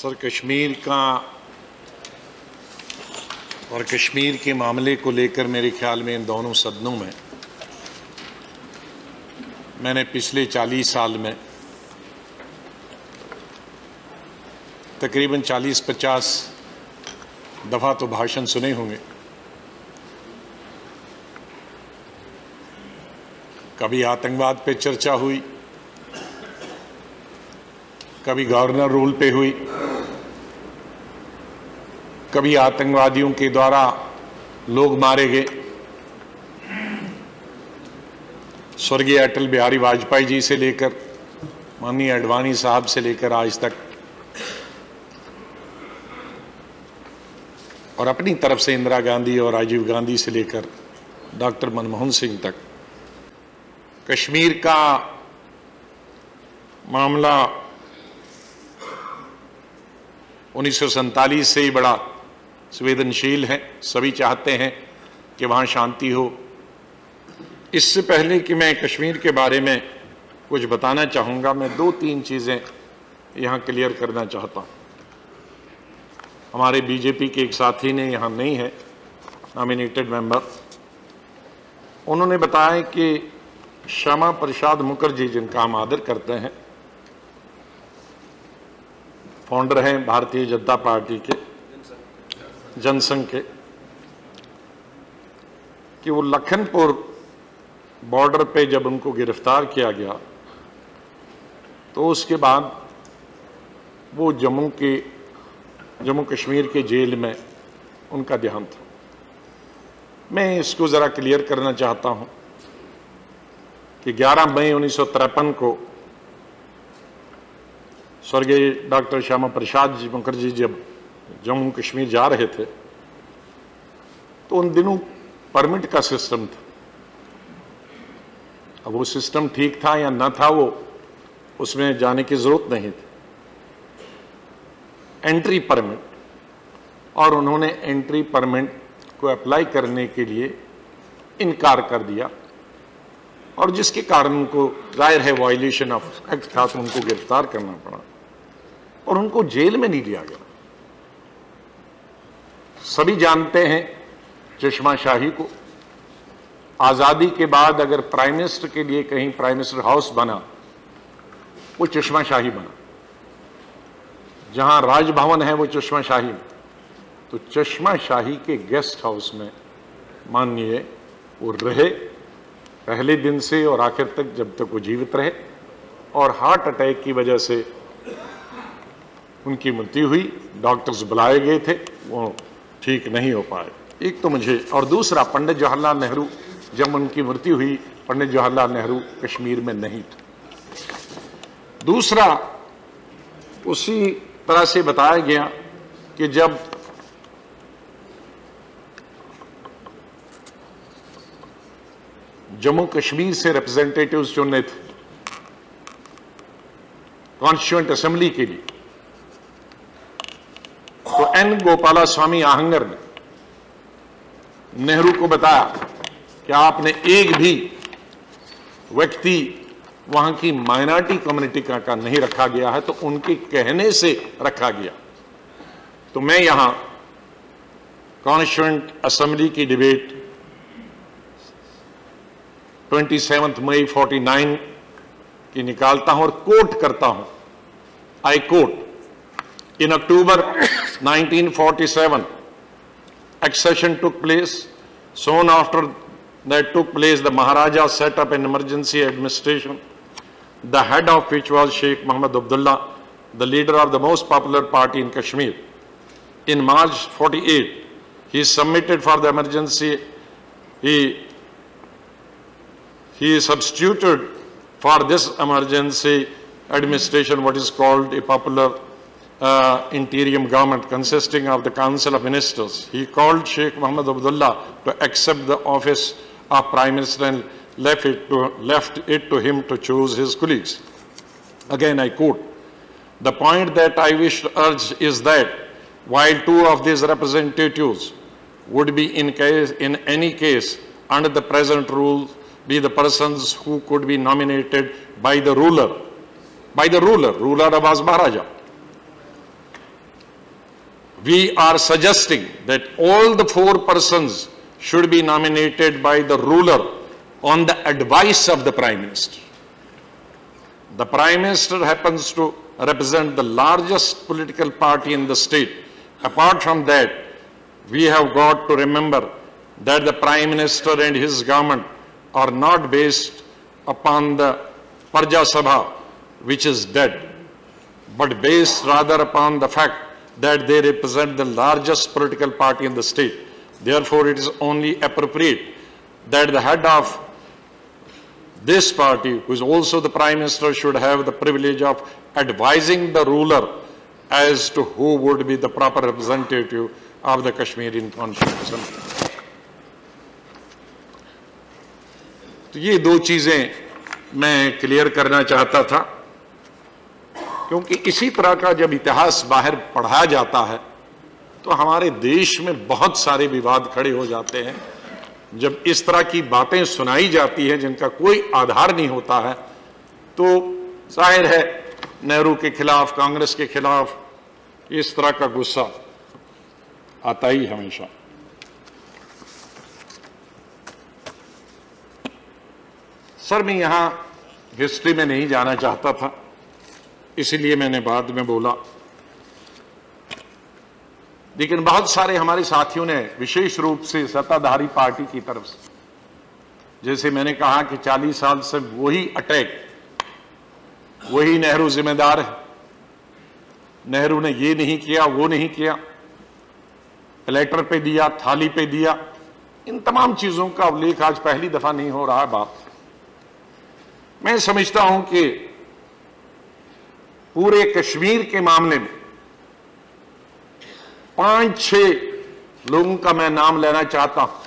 Sir, Kashmir का और कश्मीर के मामले को लेकर मेरे ख्याल में इन दोनों सदनों में मैंने पिछले 40 साल में तकरीबन 40-50 दफ़ा तो भाषण सुने होंगे। कभी आतंकवाद पे चर्चा हुई, कभी गवर्नर रूल पे हुई, कभी आतंकवादियों के द्वारा लोग मारे गए। स्वर्गीय अटल बिहारी वाजपेयी जी से लेकर माननीय अडवाणी साहब से लेकर आज तक, और अपनी तरफ से इंदिरा गांधी और राजीव गांधी से लेकर डॉक्टर मनमोहन सिंह तक, कश्मीर का मामला 1947 से ही बड़ा संवेदनशील है। सभी चाहते हैं कि वहाँ शांति हो। इससे पहले कि मैं कश्मीर के बारे में कुछ बताना चाहूँगा, मैं 2-3 चीज़ें यहाँ क्लियर करना चाहता हूँ। हमारे बीजेपी के एक साथी ने, यहाँ नहीं है, नॉमिनेटेड मेंबर, उन्होंने बताया कि श्यामा प्रसाद मुखर्जी, जिनका हम आदर करते हैं, फाउंडर हैं भारतीय जनता पार्टी के, जनसंघ के, कि वो लखनपुर बॉर्डर पे जब उनको गिरफ्तार किया गया तो उसके बाद वो जम्मू कश्मीर के जेल में उनका देहांत हो। मैं इसको ज़रा क्लियर करना चाहता हूं कि 11 मई 1953 को स्वर्गीय डॉक्टर श्यामा प्रसाद मुखर्जी जब जम्मू कश्मीर जा रहे थे तो उन दिनों परमिट का सिस्टम था। अब वो सिस्टम ठीक था या न था, वो उसमें जाने की जरूरत नहीं थी। एंट्री परमिट, और उन्होंने एंट्री परमिट को अप्लाई करने के लिए इनकार कर दिया, और जिसके कारण उनको, जाहिर है वायलेशन ऑफ एक्ट था, तो उनको गिरफ्तार करना पड़ा और उनको जेल में नहीं लिया गया। सभी जानते हैं चश्माशाही को। आजादी के बाद अगर प्राइम मिनिस्टर के लिए कहीं प्राइम मिनिस्टर हाउस बना, वो चश्माशाही बना। जहां राजभवन है वो चश्माशाही, तो चश्माशाही के गेस्ट हाउस में माननीय वो रहे पहले दिन से और आखिर तक, जब तक वो जीवित रहे, और हार्ट अटैक की वजह से उनकी मृत्यु हुई। डॉक्टर्स बुलाए गए थे, वो ठीक नहीं हो पाए। एक तो मुझे, और दूसरा, पंडित जवाहरलाल नेहरू, जब उनकी मृत्यु हुई, पंडित जवाहरलाल नेहरू कश्मीर में नहीं थे। दूसरा, उसी तरह से बताया गया कि जब जम्मू कश्मीर से रिप्रेजेंटेटिव्स चुने थे कॉन्स्टिट्यूएंट असेंबली के लिए, तो एन गोपाला स्वामी आहंगर ने नेहरू को बताया कि आपने एक भी व्यक्ति वहां की माइनॉरिटी कम्युनिटी का नहीं रखा गया है, तो उनके कहने से रखा गया। तो मैं यहां कॉन्स्टिट्यूएंट असेंबली की डिबेट 27 मई 49 की निकालता हूं और कोट करता हूं। I quote, In October 1947, accession took place. Soon after that took place, the Maharaja set up an emergency administration, the head of which was Sheikh Mohammed Abdullah, the leader of the most popular party in Kashmir. In March 48, he submitted for the emergency. He substituted for this emergency administration what is called a popular interim government consisting of the Council of Ministers. He called Sheikh Mohammed Abdullah to accept the office of Prime Minister and left it to him to choose his colleagues. Again, I quote, "The point that I wish to urge is that while two of these representatives would be in any case under the present rules be the persons who could be nominated by the ruler, ruler was Maharaja, we are suggesting that all the 4 persons should be nominated by the ruler on the advice of the Prime Minister. The Prime Minister happens to represent the largest political party in the state. Apart from that, we have got to remember that the Prime Minister and his government are not based upon the Praja Sabha, which is dead, but based rather upon the fact that they represent the largest political party in the state. Therefore, it is only appropriate that the head of this party, who is also the Prime Minister, should have the privilege of advising the ruler as to who would be the proper representative of the Kashmiri Constitution. तो ये 2 चीजें मैं clear करना चाहता था, क्योंकि इसी तरह का जब इतिहास बाहर पढ़ाया जाता है तो हमारे देश में बहुत सारे विवाद खड़े हो जाते हैं। जब इस तरह की बातें सुनाई जाती हैं जिनका कोई आधार नहीं होता है, तो जाहिर है नेहरू के खिलाफ, कांग्रेस के खिलाफ इस तरह का गुस्सा आता ही हमेशा। सर, मैं यहां हिस्ट्री में नहीं जाना चाहता था, इसलिए मैंने बाद में बोला, लेकिन बहुत सारे हमारे साथियों ने विशेष रूप से सत्ताधारी पार्टी की तरफ से, जैसे मैंने कहा कि 40 साल से वही अटैक, वही नेहरू जिम्मेदार है, नेहरू ने ये नहीं किया, वो नहीं किया, प्लेटर पे दिया, थाली पे दिया, इन तमाम चीजों का उल्लेख आज पहली दफा नहीं हो रहा है। बात मैं समझता हूं कि पूरे कश्मीर के मामले में 5-6 लोगों का मैं नाम लेना चाहता हूं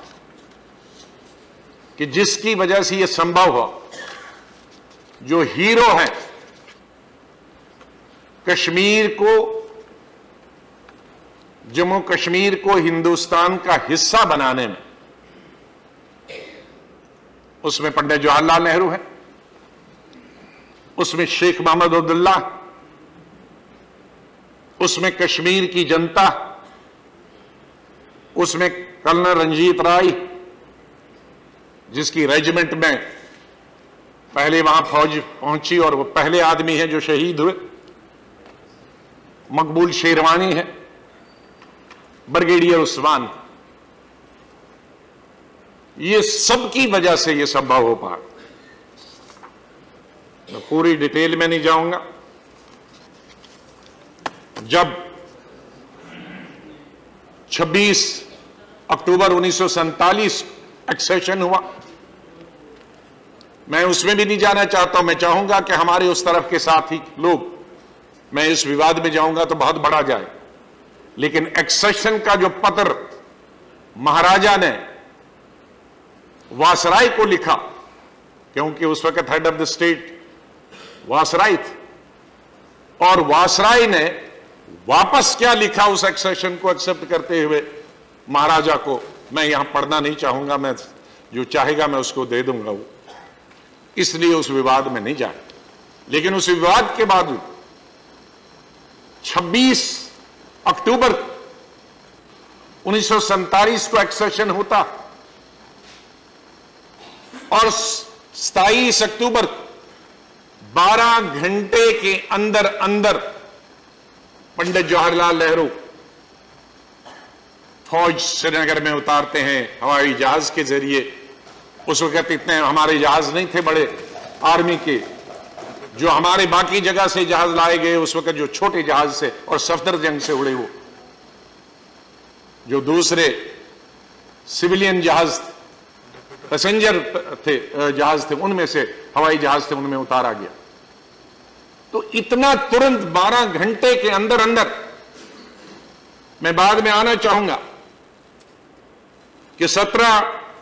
कि जिसकी वजह से यह संभव हो, जो हीरो हैं कश्मीर को, जम्मू कश्मीर को हिंदुस्तान का हिस्सा बनाने में। उसमें पंडित जवाहरलाल नेहरू हैं, उसमें शेख मोहम्मद अब्दुल्ला, उसमें कश्मीर की जनता, उसमें कर्नल रंजीत राय, जिसकी रेजिमेंट में पहले वहां फौज पहुंची और वो पहले आदमी हैं जो शहीद हुए, मकबूल शेरवानी है, ब्रिगेडियर उस्मान। ये सब की वजह से ये संभव हो पाया। मैं पूरी डिटेल में नहीं जाऊंगा। जब 26 अक्टूबर 1947 एक्सेशन हुआ, मैं उसमें भी नहीं जाना चाहता हूं। मैं चाहूंगा कि हमारे उस तरफ के साथी लोग, मैं इस विवाद में जाऊंगा तो बहुत बढ़ा जाए, लेकिन एक्सेशन का जो पत्र महाराजा ने वासराय को लिखा, क्योंकि उस वक्त head of the state viceroy थे, और वासराय ने वापस क्या लिखा उस एक्सेशन को एक्सेप्ट करते हुए महाराजा को, मैं यहां पढ़ना नहीं चाहूंगा। मैं जो चाहेगा मैं उसको दे दूंगा, वो इसलिए उस विवाद में नहीं जाए। लेकिन उस विवाद के बाद 26 अक्टूबर 1947 को एक्सेशन होता और 27 अक्टूबर 12 घंटे के अंदर अंदर पंडित जवाहरलाल नेहरू फौज श्रीनगर में उतारते हैं हवाई जहाज के जरिए। उस वक्त इतने हमारे जहाज नहीं थे बड़े आर्मी के, जो हमारे बाकी जगह से जहाज लाए गए उस वक्त जो छोटे जहाज से और सफदरजंग से उड़े, वो जो दूसरे सिविलियन जहाज पैसेंजर थे, जहाज थे, उनमें से हवाई जहाज थे, उनमें उतारा गया। तो इतना तुरंत 12 घंटे के अंदर अंदर, मैं बाद में आना चाहूंगा कि 17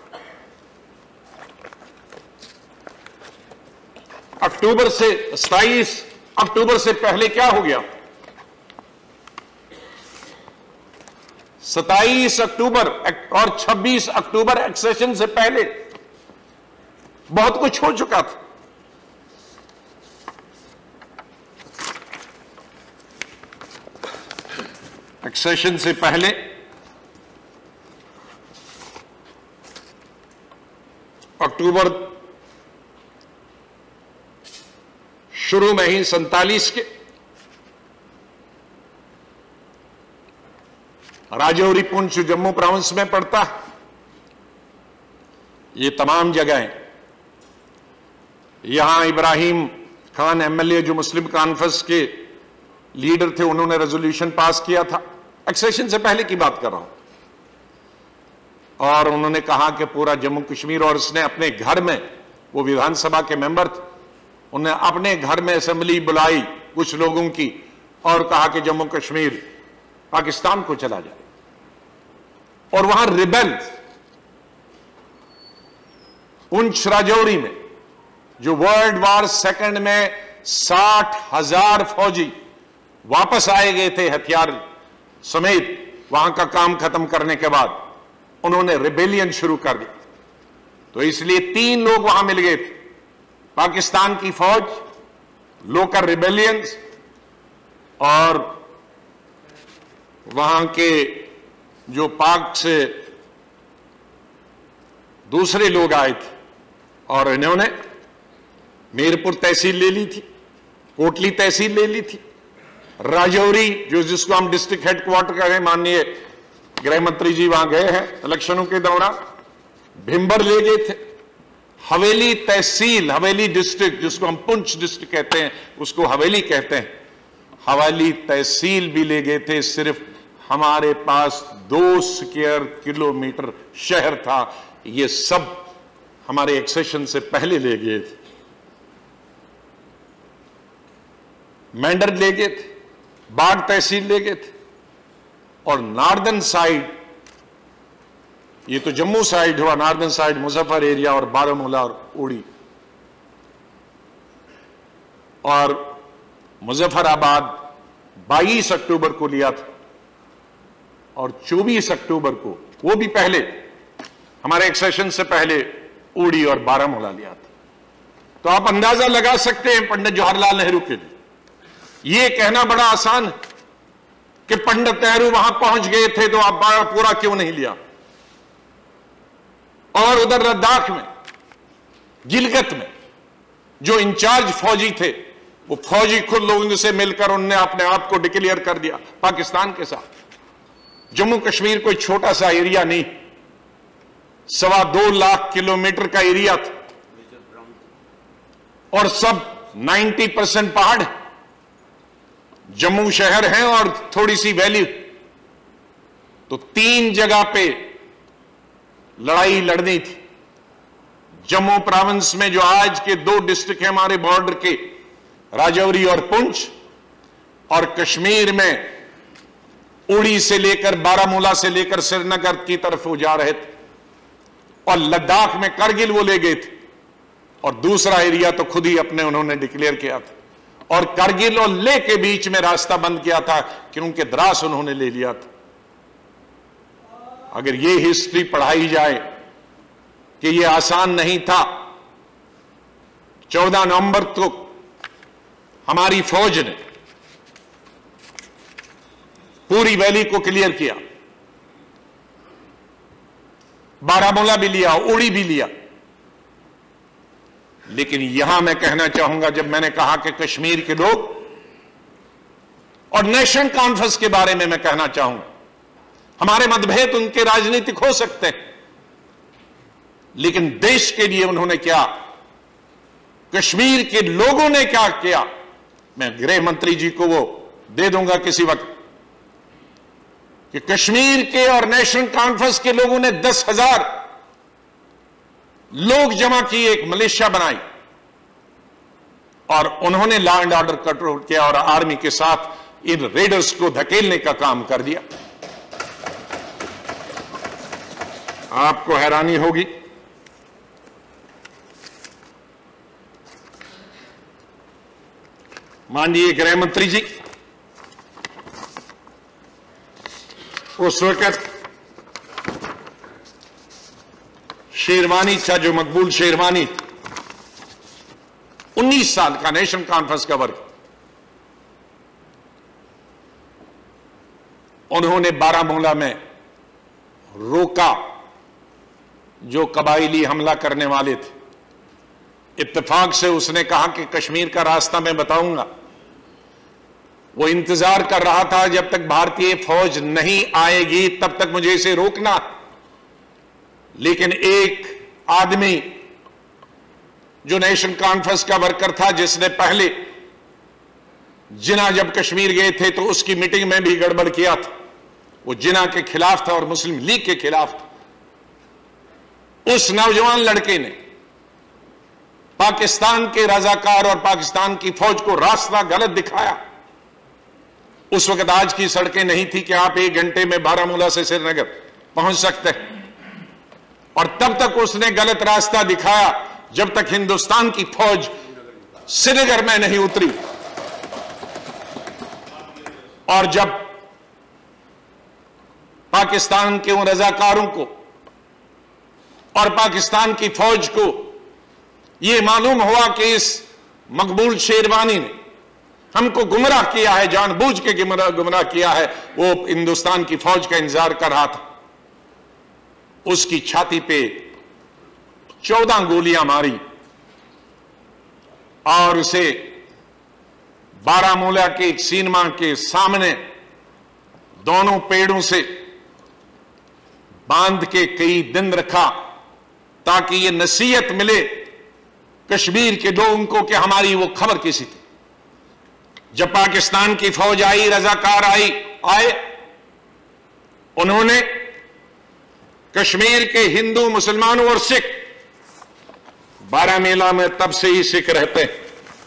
अक्टूबर से 27 अक्टूबर से पहले क्या हो गया। 27 अक्टूबर और 26 अक्टूबर एक्सेशन से पहले बहुत कुछ हो चुका था। एक्सेशन से पहले अक्टूबर शुरू में ही 47 के राजौरी पुंछ जम्मू प्रोविंस में पड़ता है। ये तमाम जगहें, यहां इब्राहिम खान एमएलए जो मुस्लिम कॉन्फ्रेंस के लीडर थे, उन्होंने रेजोल्यूशन पास किया था, एक्सेशन से पहले की बात कर रहा हूं, और उन्होंने कहा कि पूरा जम्मू कश्मीर, और उसने अपने घर में, वो विधानसभा के मेंबर थे, उन्हें अपने घर में असेंबली बुलाई कुछ लोगों की और कहा कि जम्मू कश्मीर पाकिस्तान को चला जाए। और वहां रिबेल पुंछ राजौरी में, जो वर्ल्ड वॉर सेकंड में 60,000 फौजी वापस आए गए थे हथियार समेत, वहां का काम खत्म करने के बाद उन्होंने रिबेलियन शुरू कर दी। तो इसलिए 3 लोग वहां मिल गए थे, पाकिस्तान की फौज, लोकल रिबेलियंस और वहां के जो पाक से दूसरे लोग आए थे, और इन्होंने मीरपुर तहसील ले ली थी, कोटली तहसील ले ली थी, राजौरी जो जिसको हम डिस्ट्रिक्ट हेडक्वार्टर कह रहे हैं, माननीय गृह मंत्री जी वहां गए हैं इलेक्शनों के दौरान, भिंबर ले गए थे, हवेली तहसील, हवेली डिस्ट्रिक्ट जिसको हम पुंछ डिस्ट्रिक्ट कहते हैं उसको हवेली कहते हैं, हवेली तहसील भी ले गए थे। सिर्फ हमारे पास 2 स्क्वायर किलोमीटर शहर था, ये सब हमारे एक्सेशन से पहले ले गए थे। मेंढर ले गए थे, बाग तहसील ले गए थे, और नॉर्दर्न साइड, ये तो जम्मू साइड हुआ, नॉर्दर्न साइड मुजफ्फर एरिया और बारामूला और उड़ी, और मुजफ्फराबाद 22 अक्टूबर को लिया था, और 24 अक्टूबर को, वो भी पहले हमारे एक्सेशन से पहले, उड़ी और बारामूला लिया था। तो आप अंदाजा लगा सकते हैं पंडित जवाहरलाल नेहरू के लिए ये कहना बड़ा आसान है कि पंडित नेहरू वहां पहुंच गए थे तो आप पूरा क्यों नहीं लिया। और उधर लद्दाख में, गिलगित में जो इंचार्ज फौजी थे, वो फौजी खुद लोगों से मिलकर उनने अपने आप को डिक्लेयर कर दिया पाकिस्तान के साथ। जम्मू कश्मीर कोई छोटा सा एरिया नहीं, 2.25 लाख किलोमीटर का एरिया था, और सब 90% पहाड़, जम्मू शहर है और थोड़ी सी वैली। तो 3 जगह पे लड़ाई लड़नी थी। जम्मू प्रोविंस में जो आज के 2 डिस्ट्रिक्ट हैं हमारे बॉर्डर के, राजौरी और पुंछ, और कश्मीर में उड़ी से लेकर बारामूला से लेकर श्रीनगर की तरफ वो जा रहे थे, और लद्दाख में करगिल वो ले गए थे, और दूसरा एरिया तो खुद ही अपने उन्होंने डिक्लेयर किया था, और करगिल और लेह के बीच में रास्ता बंद किया था क्योंकि द्रास उन्होंने ले लिया था। अगर ये हिस्ट्री पढ़ाई जाए कि ये आसान नहीं था, 14 नवंबर को हमारी फौज ने पूरी वैली को क्लियर किया, बारामूला भी लिया, उड़ी भी लिया। लेकिन यहां मैं कहना चाहूंगा, जब मैंने कहा कि कश्मीर के लोग, और नेशनल कॉन्फ्रेंस के बारे में मैं कहना चाहूंगा, हमारे मतभेद उनके राजनीतिक हो सकते हैं, लेकिन देश के लिए उन्होंने क्या, कश्मीर के लोगों ने क्या किया, मैं गृह मंत्री जी को वो दे दूंगा किसी वक्त, कि कश्मीर के और नेशनल कॉन्फ्रेंस के लोगों ने 10,000 लोग जमा किए, एक मिलिशिया बनाई, और उन्होंने लॉ एंड ऑर्डर कंट्रोल किया और आर्मी के साथ इन रेडर्स को धकेलने का काम कर दिया। आपको हैरानी होगी, माननीय गृह मंत्री जी उस वक्त शेरवानी था, जो मकबूल शेरवानी, 19 साल का, नेशनल कॉन्फ्रेंस का वर्ग, उन्होंने बारामूला में रोका जो कबाइली हमला करने वाले थे। इत्तेफाक से उसने कहा कि कश्मीर का रास्ता मैं बताऊंगा। वो इंतजार कर रहा था जब तक भारतीय फौज नहीं आएगी तब तक मुझे इसे रोकना। लेकिन एक आदमी जो नेशन कॉन्फ्रेंस का वर्कर था, जिसने पहले जिना जब कश्मीर गए थे तो उसकी मीटिंग में भी गड़बड़ किया था, वो जिना के खिलाफ था और मुस्लिम लीग के खिलाफ था। उस नौजवान लड़के ने पाकिस्तान के रजाकार और पाकिस्तान की फौज को रास्ता गलत दिखाया। उस वक्त आज की सड़कें नहीं थी कि आप 1 घंटे में बारामूला से श्रीनगर पहुंच सकते हैं, और तब तक उसने गलत रास्ता दिखाया जब तक हिंदुस्तान की फौज श्रीनगर में नहीं उतरी। और जब पाकिस्तान के उन रजाकारों को और पाकिस्तान की फौज को यह मालूम हुआ कि इस मकबूल शेरवानी ने हमको गुमराह किया है, जानबूझ के गुमराह किया है, वो हिंदुस्तान की फौज का इंतजार कर रहा था। उसकी छाती पे 14 गोलियां मारी और उसे बारामूला के एक सिनेमा के सामने दोनों पेड़ों से बांध के कई दिन रखा ताकि ये नसीहत मिले कश्मीर के लोगों को कि हमारी वो खबर किसी थी। जब पाकिस्तान की फौज आई, रजाकार आए, उन्होंने कश्मीर के हिंदू, मुसलमानों और सिख, बारामूला में तब से ही सिख रहते हैं,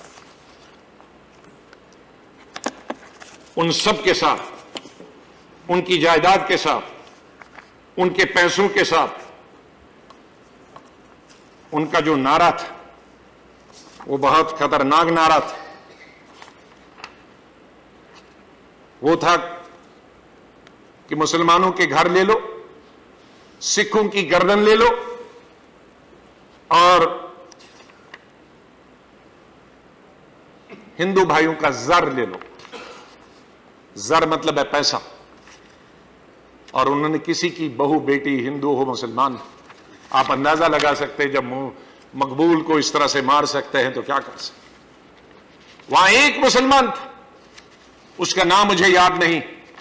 उन सब के साथ, उनकी जायदाद के साथ, उनके पैसों के साथ, उनका जो नारा था वो बहुत खतरनाक नारा था। वो था कि मुसलमानों के घर ले लो, सिखों की गर्दन ले लो और हिंदू भाइयों का जर ले लो। जर मतलब है पैसा। और उन्होंने किसी की बहू बेटी, हिंदू हो मुसलमान, आप अंदाजा लगा सकते हैं जब मकबूल को इस तरह से मार सकते हैं तो क्या कर सकते। वहां एक मुसलमान था, उसका नाम मुझे याद नहीं,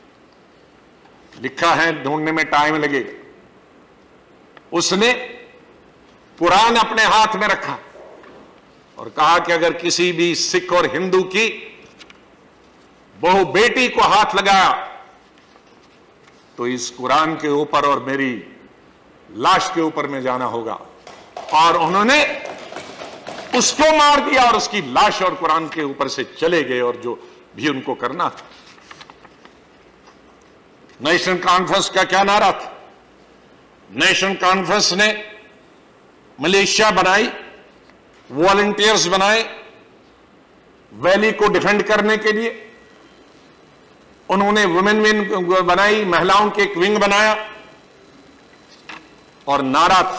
लिखा है, ढूंढने में टाइम लगेगा। उसने कुरान अपने हाथ में रखा और कहा कि अगर किसी भी सिख और हिंदू की बहू बेटी को हाथ लगाया तो इस कुरान के ऊपर और मेरी लाश के ऊपर में जाना होगा। और उन्होंने उसको मार दिया और उसकी लाश और कुरान के ऊपर से चले गए और जो भी उनको करना था। नेशनल कॉन्फ्रेंस का क्या नारा था? नेशनल कॉन्फ्रेंस ने मलेशिया बनाई, वॉलंटियर्स बनाए वैली को डिफेंड करने के लिए। उन्होंने वुमेन विंग बनाई, महिलाओं के एक विंग बनाया और नारा था,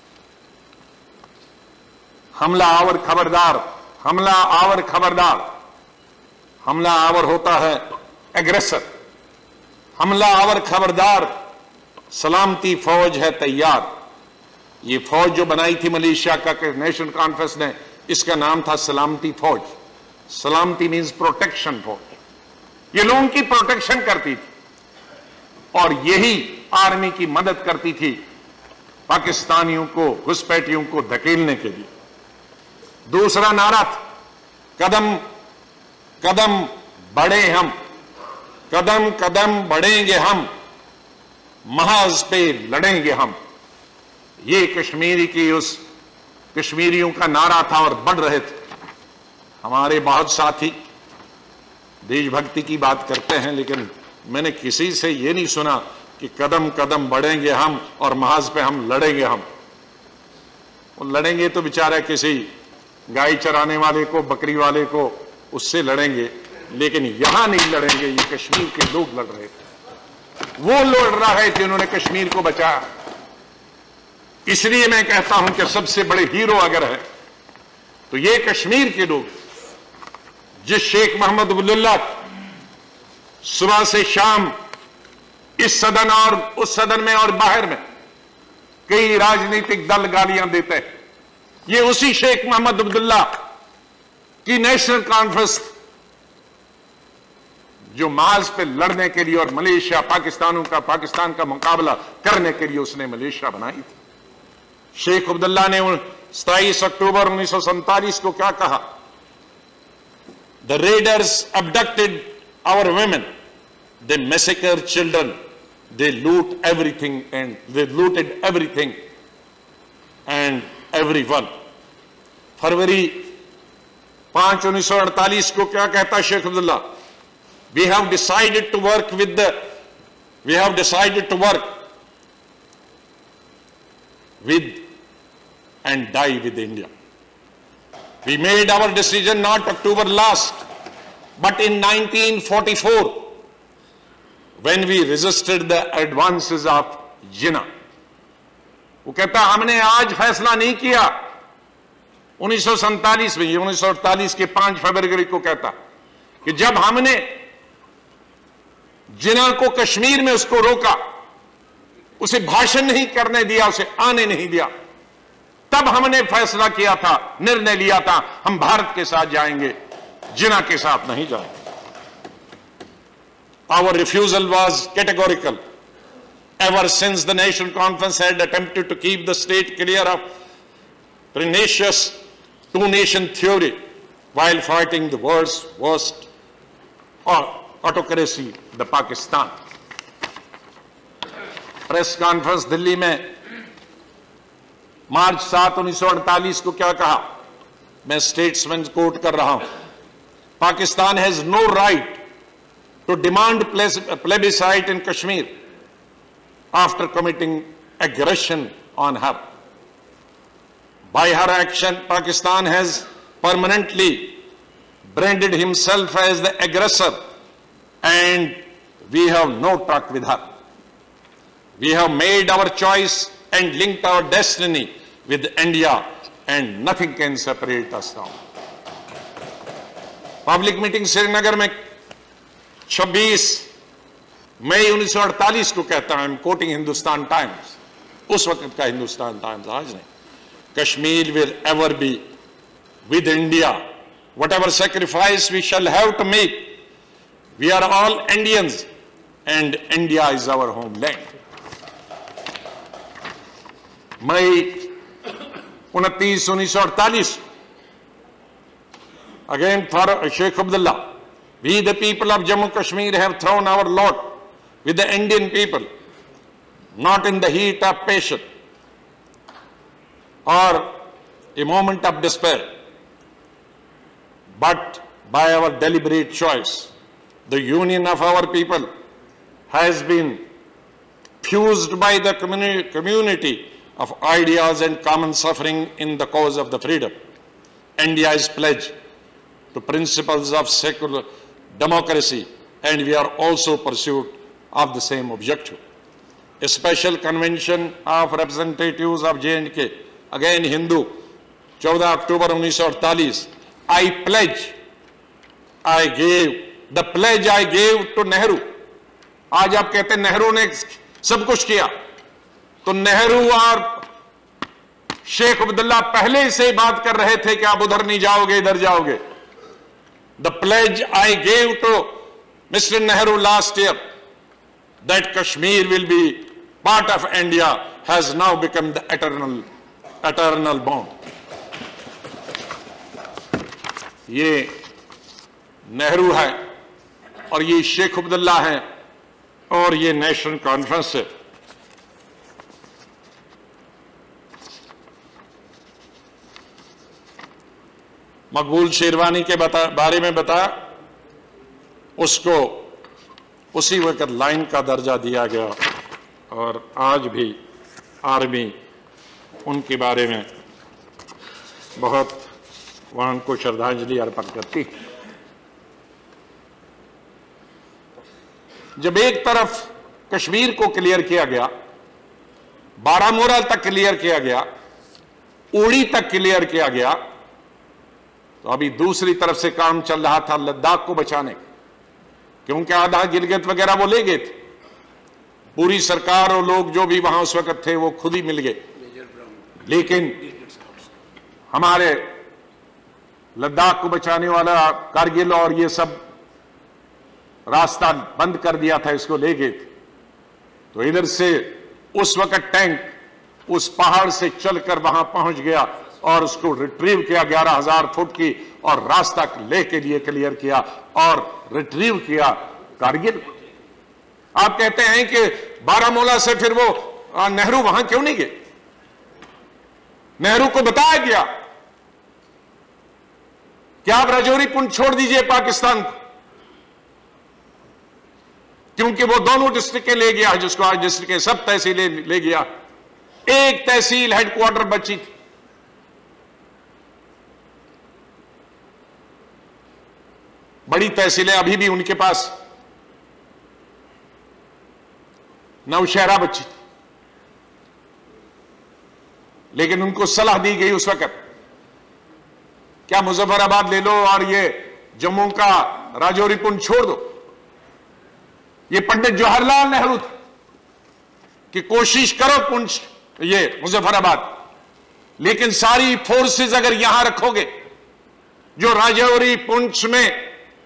हमला आवर खबरदार, हमला आवर खबरदार। हमला आवर होता है एग्रेसर, हमला आवर खबरदार, सलामती फौज है तैयार। ये फौज जो बनाई थी मलेशिया का नेशनल कॉन्फ्रेंस ने, इसका नाम था सलामती फौज। सलामती मीन्स प्रोटेक्शन फौज। ये लोगों की प्रोटेक्शन करती थी और यही आर्मी की मदद करती थी पाकिस्तानियों को, घुसपैठियों को धकेलने के लिए। दूसरा नारा था, कदम कदम बढ़े हम, कदम कदम बढ़ेंगे हम, महाज पे लड़ेंगे हम। ये कश्मीरी की उस कश्मीरियों का नारा था और बढ़ रहे थे। हमारे बहुत साथी देशभक्ति की बात करते हैं, लेकिन मैंने किसी से ये नहीं सुना कि कदम कदम बढ़ेंगे हम और महाज पे हम लड़ेंगे हम। वो लड़ेंगे तो बेचारा किसी गाय चराने वाले को, बकरी वाले को, उससे लड़ेंगे, लेकिन यहां नहीं लड़ेंगे। ये कश्मीर के लोग लड़ रहे थे, वो लड़ रहा है जिन्होंने कश्मीर को बचाया। इसलिए मैं कहता हूं कि सबसे बड़े हीरो अगर है तो ये कश्मीर के लोग, जिस शेख मोहम्मद अब्दुल्ला सुबह से शाम इस सदन और उस सदन में और बाहर में कई राजनीतिक दल गालियां देते हैं। ये उसी शेख मोहम्मद अब्दुल्ला की नेशनल कॉन्फ्रेंस जो मार्च पे लड़ने के लिए और मलेशिया पाकिस्तान का मुकाबला करने के लिए उसने मलेशिया बनाई थी। शेख अब्दुल्ला ने 27 अक्टूबर 1947 को क्या कहा? The raiders abducted our women, they massacre children, they loot everything and they looted everything and everyone. फरवरी 5, 1948 को क्या कहता Sheikh Abdullah? We have decided to work with and die with India. We made our decision not October last, but in 1944. When we resisted the advances of Jinnah. वो कहता हमने आज फैसला नहीं किया 1947 में, 1948 के 5 फरवरी को कहता कि जब हमने जिन्ना को कश्मीर में उसको रोका, उसे भाषण नहीं करने दिया, उसे आने नहीं दिया, तब हमने फैसला किया था, निर्णय लिया था हम भारत के साथ जाएंगे, जिन्ना के साथ नहीं जाएंगे। Our refusal was categorical. Ever since the National Conference had attempted to keep the state clear of pernicious two-nation theory while fighting the world's worst autocracy, the Pakistan. Press conference Delhi में मार्च 7, 1948 को क्या कहा? मैं स्टेट्समैन कोट कर रहा हूं। Pakistan has no right to demand plebiscite in Kashmir after committing aggression on her. By her action, Pakistan has permanently branded himself as the aggressor and we have no truck with her. We have made our choice and linked our destiny with India and nothing can separate us now. Public meeting Srinagar में 26 मई 1948 को कहता है, coating Hindustan times, उस वक्त का Hindustan Times, आज नहीं, Kashmir will ever be with India, whatever sacrifice we shall have to make, we are all Indians and India is our homeland. मई 29, 1948 again for Sheikh Abdullah, we the people of Jammu Kashmir have thrown our lot with the Indian people, not in the heat of passion or a moment of despair, but by our deliberate choice. The union of our people has been fused by the community of ideas and common suffering in the cause of the freedom. India is pledged to principles of secular democracy and we are also pursuit of the same objective. A special convention of representatives of J&K, again Hindu, 14 October 1948, the pledge I gave to Nehru. आज आप कहते हैं नेहरू ने सब कुछ किया, तो नेहरू और शेख अब्दुल्ला पहले से बात कर रहे थे कि आप उधर नहीं जाओगे, इधर जाओगे। The pledge I gave to Mr. Nehru last year that Kashmir will be part of India has now become the eternal bond. ये नेहरू है और ये शेख अब्दुल्ला है और ये नेशनल कॉन्फ्रेंस है। मकबूल शेरवानी के बारे में बताया, उसको उसी वक्त लाइन का दर्जा दिया गया और आज भी आर्मी उनके बारे में बहुत वहां को श्रद्धांजलि अर्पण करती है। जब एक तरफ कश्मीर को क्लियर किया गया, बारामूला तक क्लियर किया गया, उड़ी तक क्लियर किया गया, तो अभी दूसरी तरफ से काम चल रहा था लद्दाख को बचाने, क्योंकि आधा गिलगित वगैरह वो ले गए थे। पूरी सरकार और लोग जो भी वहां उस वक्त थे वो खुद ही मिल गए। लेकिन हमारे लद्दाख को बचाने वाला कारगिल और ये सब रास्ता बंद कर दिया था, इसको ले गए थे। तो इधर से उस वक्त टैंक उस पहाड़ से चलकर वहां पहुंच गया और उसको रिट्रीव किया 11,000 फुट की, और रास्ता लेके लिए क्लियर किया और रिट्रीव किया कारगिल। आप कहते हैं कि बारामूला से फिर वो नेहरू वहां क्यों नहीं गए? नेहरू को बताया गया कि आप राजौरी पुंछ छोड़ दीजिए पाकिस्तान को, क्योंकि वो दोनों डिस्ट्रिक्टें ले गया, जिसको आज डिस्ट्रिक्ट सब तहसीलें ले गया। एक तहसील हेडक्वार्टर बची थी। बड़ी तहसीलें अभी भी उनके पास, नौशहरा बची थी, लेकिन उनको सलाह दी गई उस वक्त क्या मुजफ्फराबाद ले लो और ये जम्मू का राजौरी पुंछ छोड़ दो। ये पंडित जवाहरलाल नेहरू थे कि कोशिश करो पुंछ ये मुजफ्फराबाद, लेकिन सारी फोर्सेस अगर यहां रखोगे, जो राजौरी पुंछ में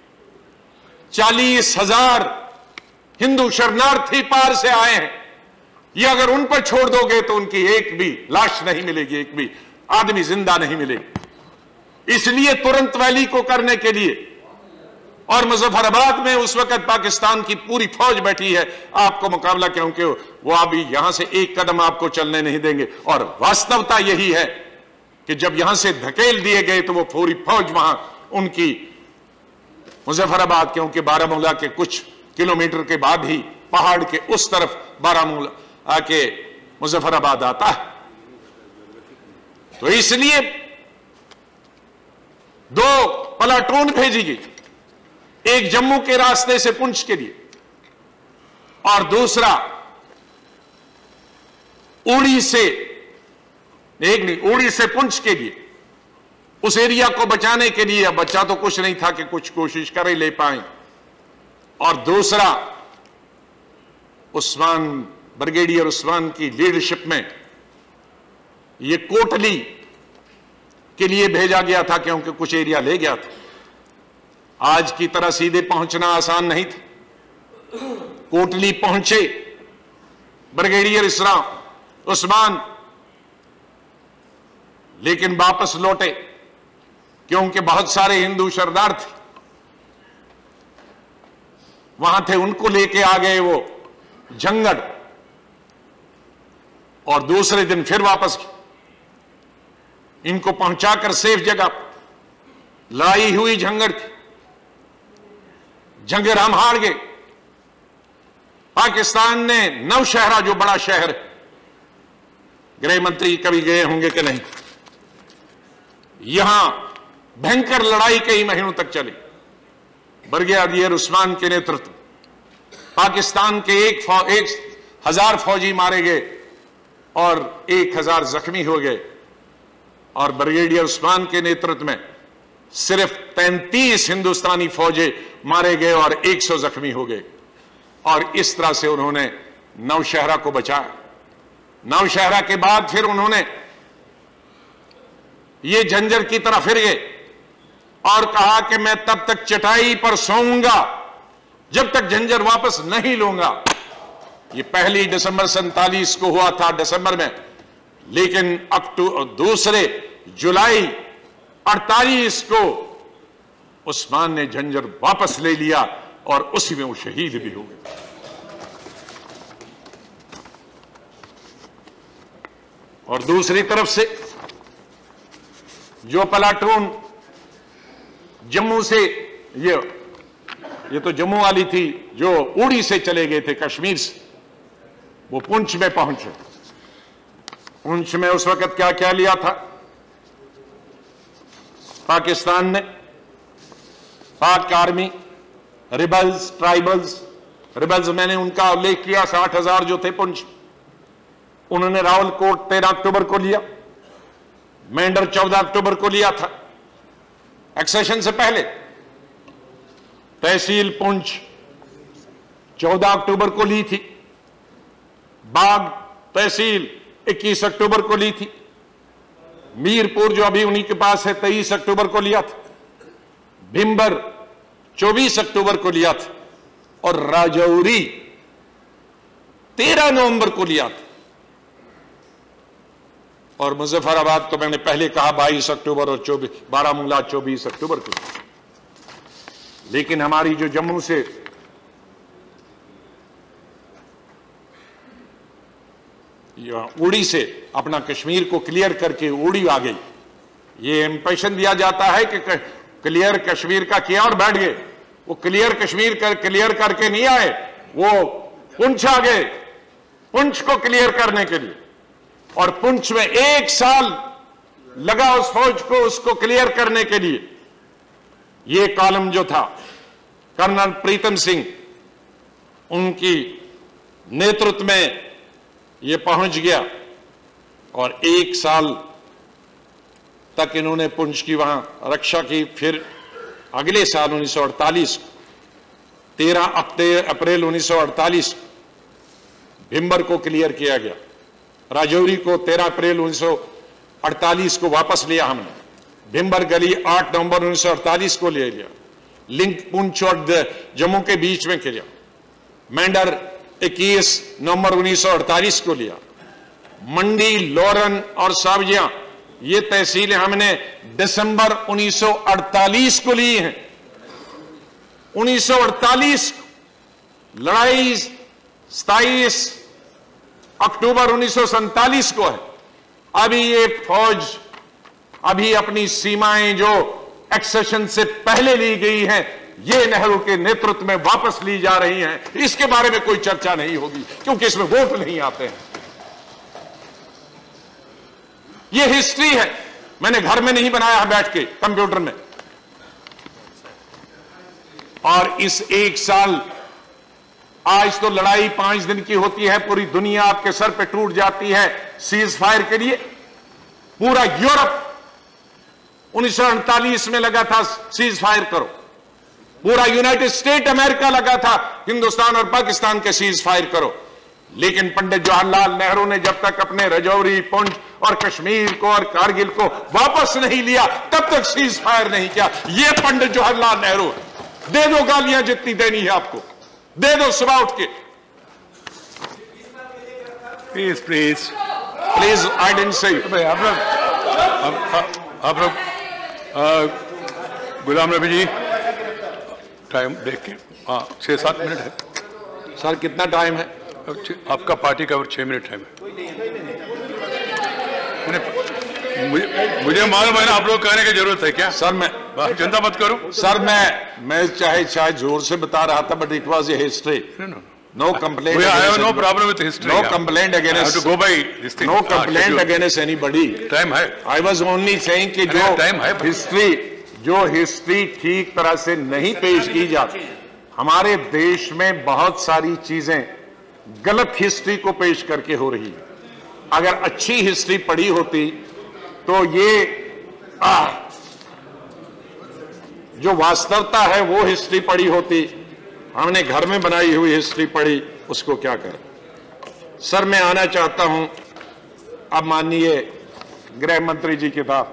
40,000 हिंदू शरणार्थी पार से आए हैं, ये अगर उन पर छोड़ दोगे तो उनकी एक भी लाश नहीं मिलेगी, एक भी आदमी जिंदा नहीं मिलेगी। इसलिए तुरंत वैली को करने के लिए, और मुजफ्फराबाद में उस वक्त पाकिस्तान की पूरी फौज बैठी है आपको मुकाबला, क्योंकि वो अभी यहां से एक कदम आपको चलने नहीं देंगे। और वास्तवता यही है कि जब यहां से धकेल दिए गए तो वो पूरी फौज वहां उनकी मुजफ्फराबाद, क्योंकि बारामूला के कुछ किलोमीटर के बाद ही पहाड़ के उस तरफ बारामूला आके मुजफ्फराबाद आता है। तो इसलिए 2 प्लाटून भेजी गई, एक जम्मू के रास्ते से पुंछ के लिए और दूसरा उड़ी से, एक नहीं उड़ी से पुंछ के लिए, उस एरिया को बचाने के लिए। अब बच्चा तो कुछ नहीं था कि कुछ कोशिश कर ही ले पाए। और दूसरा उस्मान, ब्रिगेडियर उस्मान की लीडरशिप में ये कोटली के लिए भेजा गया था, क्योंकि कुछ एरिया ले गया था। आज की तरह सीधे पहुंचना आसान नहीं था। कोटली पहुंचे ब्रिगेडियर उस्मान, लेकिन वापस लौटे क्योंकि बहुत सारे हिंदू शरणार्थी वहां थे, उनको लेके आ गए वो जंगड़, और दूसरे दिन फिर वापस इनको पहुंचाकर सेफ जगह लड़ाई हुई झंगड़ की। जंग हम हार गए। पाकिस्तान ने नौशहरा, जो बड़ा शहर है, गृह मंत्री कभी गए होंगे कि नहीं, यहां भयंकर लड़ाई कई महीनों तक चली। ब्रिगेडियर उस्मान के नेतृत्व, पाकिस्तान के 1,000 फौजी मारे गए और 1,000 जख्मी हो गए, और ब्रिगेडियर उस्मान के नेतृत्व में सिर्फ 33 हिंदुस्तानी फौजी मारे गए और 100 जख्मी हो गए। और इस तरह से उन्होंने नौशहरा को बचाया। नौशहरा के बाद फिर उन्होंने ये झंझर की तरफ फिर गए और कहा कि मैं तब तक चटाई पर सोऊंगा जब तक झंझर वापस नहीं लूंगा। ये 1 दिसंबर 47 को हुआ था, दिसंबर में, लेकिन 2 जुलाई 48 को उस्मान ने झंझर वापस ले लिया और उसी में वो शहीद भी हो गए। और दूसरी तरफ से जो प्लाटून जम्मू से, ये तो जम्मू वाली थी, जो उड़ी से चले गए थे कश्मीर से, वो पुंछ में पहुंचे। पुंछ में उस वक्त क्या क्या लिया था पाकिस्तान ने? पाक आर्मी, रिबल्स, ट्राइबल्स, रिबल्स मैंने उनका उल्लेख किया, 60,000 जो थे पुंछ, उन्होंने रावलकोट 13 अक्टूबर को लिया, मेंढर 14 अक्टूबर को लिया था, एक्सेशन से पहले। तहसील पुंछ 14 अक्टूबर को ली थी, बाग तहसील 21 अक्टूबर को ली थी, मीरपुर जो अभी उन्हीं के पास है 23 अक्टूबर को लिया था, भिंबर 24 अक्टूबर को लिया था और राजौरी 13 नवंबर को लिया था। और मुजफ्फराबाद तो मैंने पहले कहा 22 अक्टूबर और 12 24 अक्टूबर को। लेकिन हमारी जो जम्मू से उड़ी से अपना कश्मीर को क्लियर करके उड़ी आ गई, ये इंप्रेशन दिया जाता है कि क्लियर कश्मीर का किया और बैठ गए। वो क्लियर क्लियर करके नहीं आए, वो पुंछ आ गए, पुंछ को क्लियर करने के लिए। और पुंछ में 1 साल लगा उस फौज को उसको क्लियर करने के लिए। ये कॉलम जो था कर्नल प्रीतम सिंह उनकी नेतृत्व में ये पहुंच गया और 1 साल तक इन्होंने पुंछ की वहां रक्षा की। फिर अगले साल 1948 13 अप्रैल 1948 भिंबर को क्लियर किया गया। राजौरी को 13 अप्रैल 1948 को वापस लिया हमने। भिंबर गली 8 नवंबर 1948 को ले लिया। लिंक पुंछ और जम्मू के बीच में किया। मेंढर 21 नवंबर 1948 को लिया। मंडी, लोरन और सावजिया ये तहसीलें हमने दिसंबर 1948 को ली हैं। 1948 लड़ाई 27 अक्टूबर 1947 को है। अभी ये फौज अभी अपनी सीमाएं जो एक्सेशन से पहले ली गई हैं, ये नेहरू के नेतृत्व में वापस ली जा रही हैं। इसके बारे में कोई चर्चा नहीं होगी क्योंकि इसमें वोट नहीं आते हैं। ये हिस्ट्री है, मैंने घर में नहीं बनाया है बैठ के कंप्यूटर में। और इस 1 साल, आज तो लड़ाई 5 दिन की होती है, पूरी दुनिया आपके सर पे टूट जाती है सीज फायर के लिए। पूरा यूरोप 1948 में लगा था सीज फायर करो। पूरा यूनाइटेड स्टेट अमेरिका लगा था हिंदुस्तान और पाकिस्तान के सीज फायर करो। लेकिन पंडित जवाहरलाल नेहरू ने जब तक अपने रजौरी, पुंछ और कश्मीर को और कारगिल को वापस नहीं लिया, तब तक सीज फायर नहीं किया। ये पंडित जवाहरलाल नेहरू। दे दो गालियां जितनी देनी है आपको, दे दो सुबह उठ के। Please please please, I didn't say. आप लोग गुलाम नबी जी टाइम देख के, हाँ 6-7 मिनट है सर। कितना टाइम है आपका? पार्टी का 6 मिनट टाइम है। मुझे मालूम है ना, आप लोग कहने की जरूरत है क्या? सर मैं चिंता मत करो सर। मैं चाहे जोर से बता रहा था, but it was a history. No complaint. I have no problem with history. No complaint against. I have to go by this thing. No complaint against anybody. Time है. I was only saying कि जो time है. History ठीक तरह से नहीं पेश की जाती। हमारे देश में बहुत सारी चीजें गलत हिस्ट्री को पेश करके हो रही है। अगर अच्छी हिस्ट्री पढ़ी होती तो ये जो वास्तवता है वो हिस्ट्री पढ़ी होती। हमने घर में बनाई हुई हिस्ट्री पढ़ी, उसको क्या करें। सर मैं आना चाहता हूं अब माननीय गृह मंत्री जी के पास।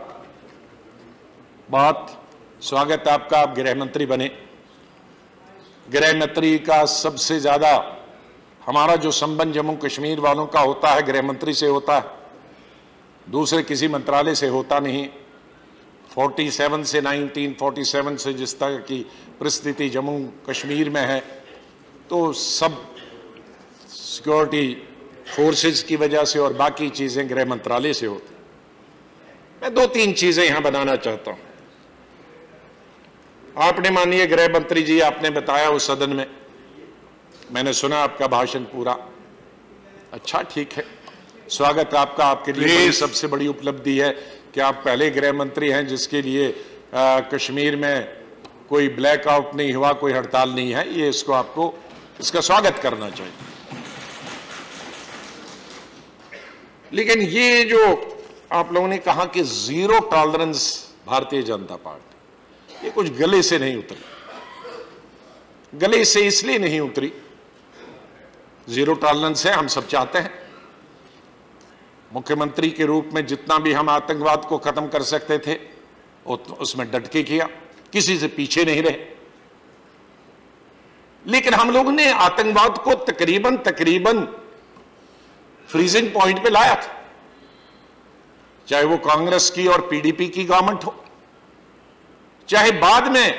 बहुत स्वागत है आपका, आप गृह मंत्री बने। गृह मंत्री का सबसे ज्यादा हमारा जो संबंध जम्मू कश्मीर वालों का होता है गृह मंत्री से होता है, दूसरे किसी मंत्रालय से होता नहीं। 47 से 1947 से जिस तरह की परिस्थिति जम्मू कश्मीर में है, तो सब सिक्योरिटी फोर्सेस की वजह से और बाकी चीजें गृह मंत्रालय से होती। मैं 2-3 चीजें यहां बनाना चाहता हूं। आपने माननीय गृह मंत्री जी, आपने बताया उस सदन में, मैंने सुना आपका भाषण पूरा। अच्छा, ठीक है, स्वागत आपका। आपके लिए सबसे बड़ी उपलब्धि है कि आप पहले गृह मंत्री हैं जिसके लिए कश्मीर में कोई ब्लैकआउट नहीं हुआ, कोई हड़ताल नहीं है। ये इसको आपको इसका स्वागत करना चाहिए। लेकिन ये जो आप लोगों ने कहा कि 0 टॉलरेंस भारतीय जनता पार्टी, ये कुछ गले से नहीं उतरी। गले से इसलिए नहीं उतरी जीरो टॉलरेंस है, हम सब चाहते हैं। मुख्यमंत्री के रूप में जितना भी हम आतंकवाद को खत्म कर सकते थे उसमें डट के किया, किसी से पीछे नहीं रहे। लेकिन हम लोगों ने आतंकवाद को तकरीबन फ्रीजिंग पॉइंट पे लाया था, चाहे वो कांग्रेस की और पीडीपी की गवर्नमेंट हो, चाहे बाद में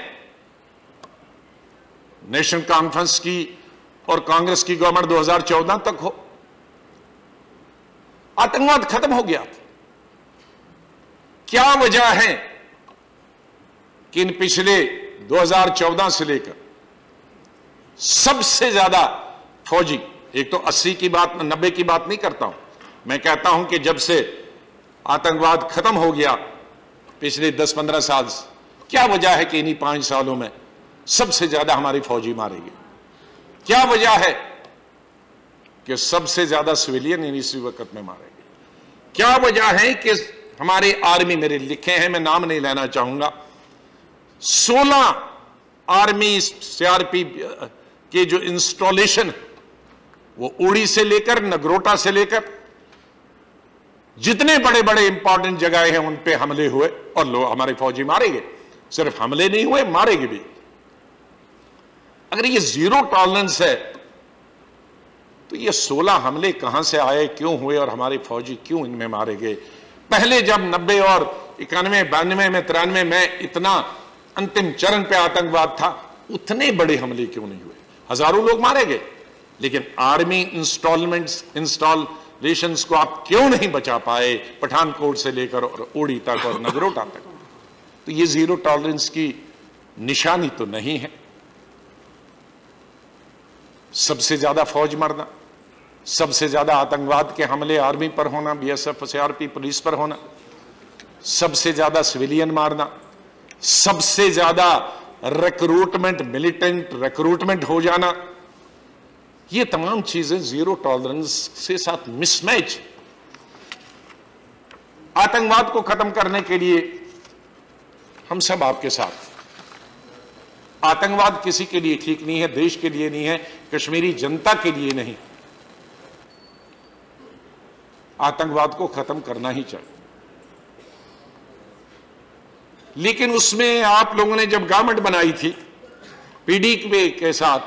नेशनल कॉन्फ्रेंस की और कांग्रेस की गवर्नमेंट 2014 तक हो। आतंकवाद खत्म हो गया था। क्या वजह है कि इन पिछले 2014 से लेकर सबसे ज्यादा फौजी, एक तो 80 की बात 90 की बात नहीं करता हूं, मैं कहता हूं कि जब से आतंकवाद खत्म हो गया पिछले 10-15 साल से, क्या वजह है कि इन्हीं 5 सालों में सबसे ज्यादा हमारी फौजी मारे गए? क्या वजह है कि सबसे ज्यादा सिविलियन इसी वक्त में मारे गए? क्या वजह है कि हमारे आर्मी, मेरे लिखे हैं, मैं नाम नहीं लेना चाहूंगा, 16 आर्मी सीआरपी के जो इंस्टॉलेशन, वो उड़ी से लेकर नगरोटा से लेकर जितने बड़े बड़े इंपॉर्टेंट जगह हैं उन पे हमले हुए और लोग हमारे फौजी मारे गए। सिर्फ हमले नहीं हुए, मारे गए भी। अगर ये जीरो टॉलरेंस है तो ये 16 हमले कहां से आए, क्यों हुए और हमारे फौजी क्यों इनमें मारे गए? पहले जब 90 और 91, 92 में, 93 में इतना अंतिम चरण पे आतंकवाद था, उतने बड़े हमले क्यों नहीं हुए? हजारों लोग मारे गए, लेकिन आर्मी इंस्टॉलेशंस को आप क्यों नहीं बचा पाए, पठानकोट से लेकर और उड़ी तक और नगरोटा तक? तो ये जीरो टॉलरेंस की निशानी तो नहीं है। सबसे ज्यादा फौज मरना, सबसे ज्यादा आतंकवाद के हमले आर्मी पर होना, बीएसएफ, सीआरपी, पुलिस पर होना, सबसे ज्यादा सिविलियन मारना, सबसे ज्यादा रिक्रूटमेंट, मिलिटेंट रिक्रूटमेंट हो जाना, ये तमाम चीजें जीरो टॉलरेंस से साथ मिसमैच। आतंकवाद को खत्म करने के लिए हम सब आपके साथ। आतंकवाद किसी के लिए ठीक नहीं है, देश के लिए नहीं है, कश्मीरी जनता के लिए नहीं। आतंकवाद को खत्म करना ही चाहिए। लेकिन उसमें आप लोगों ने जब गवर्नमेंट बनाई थी पीडीपी के साथ,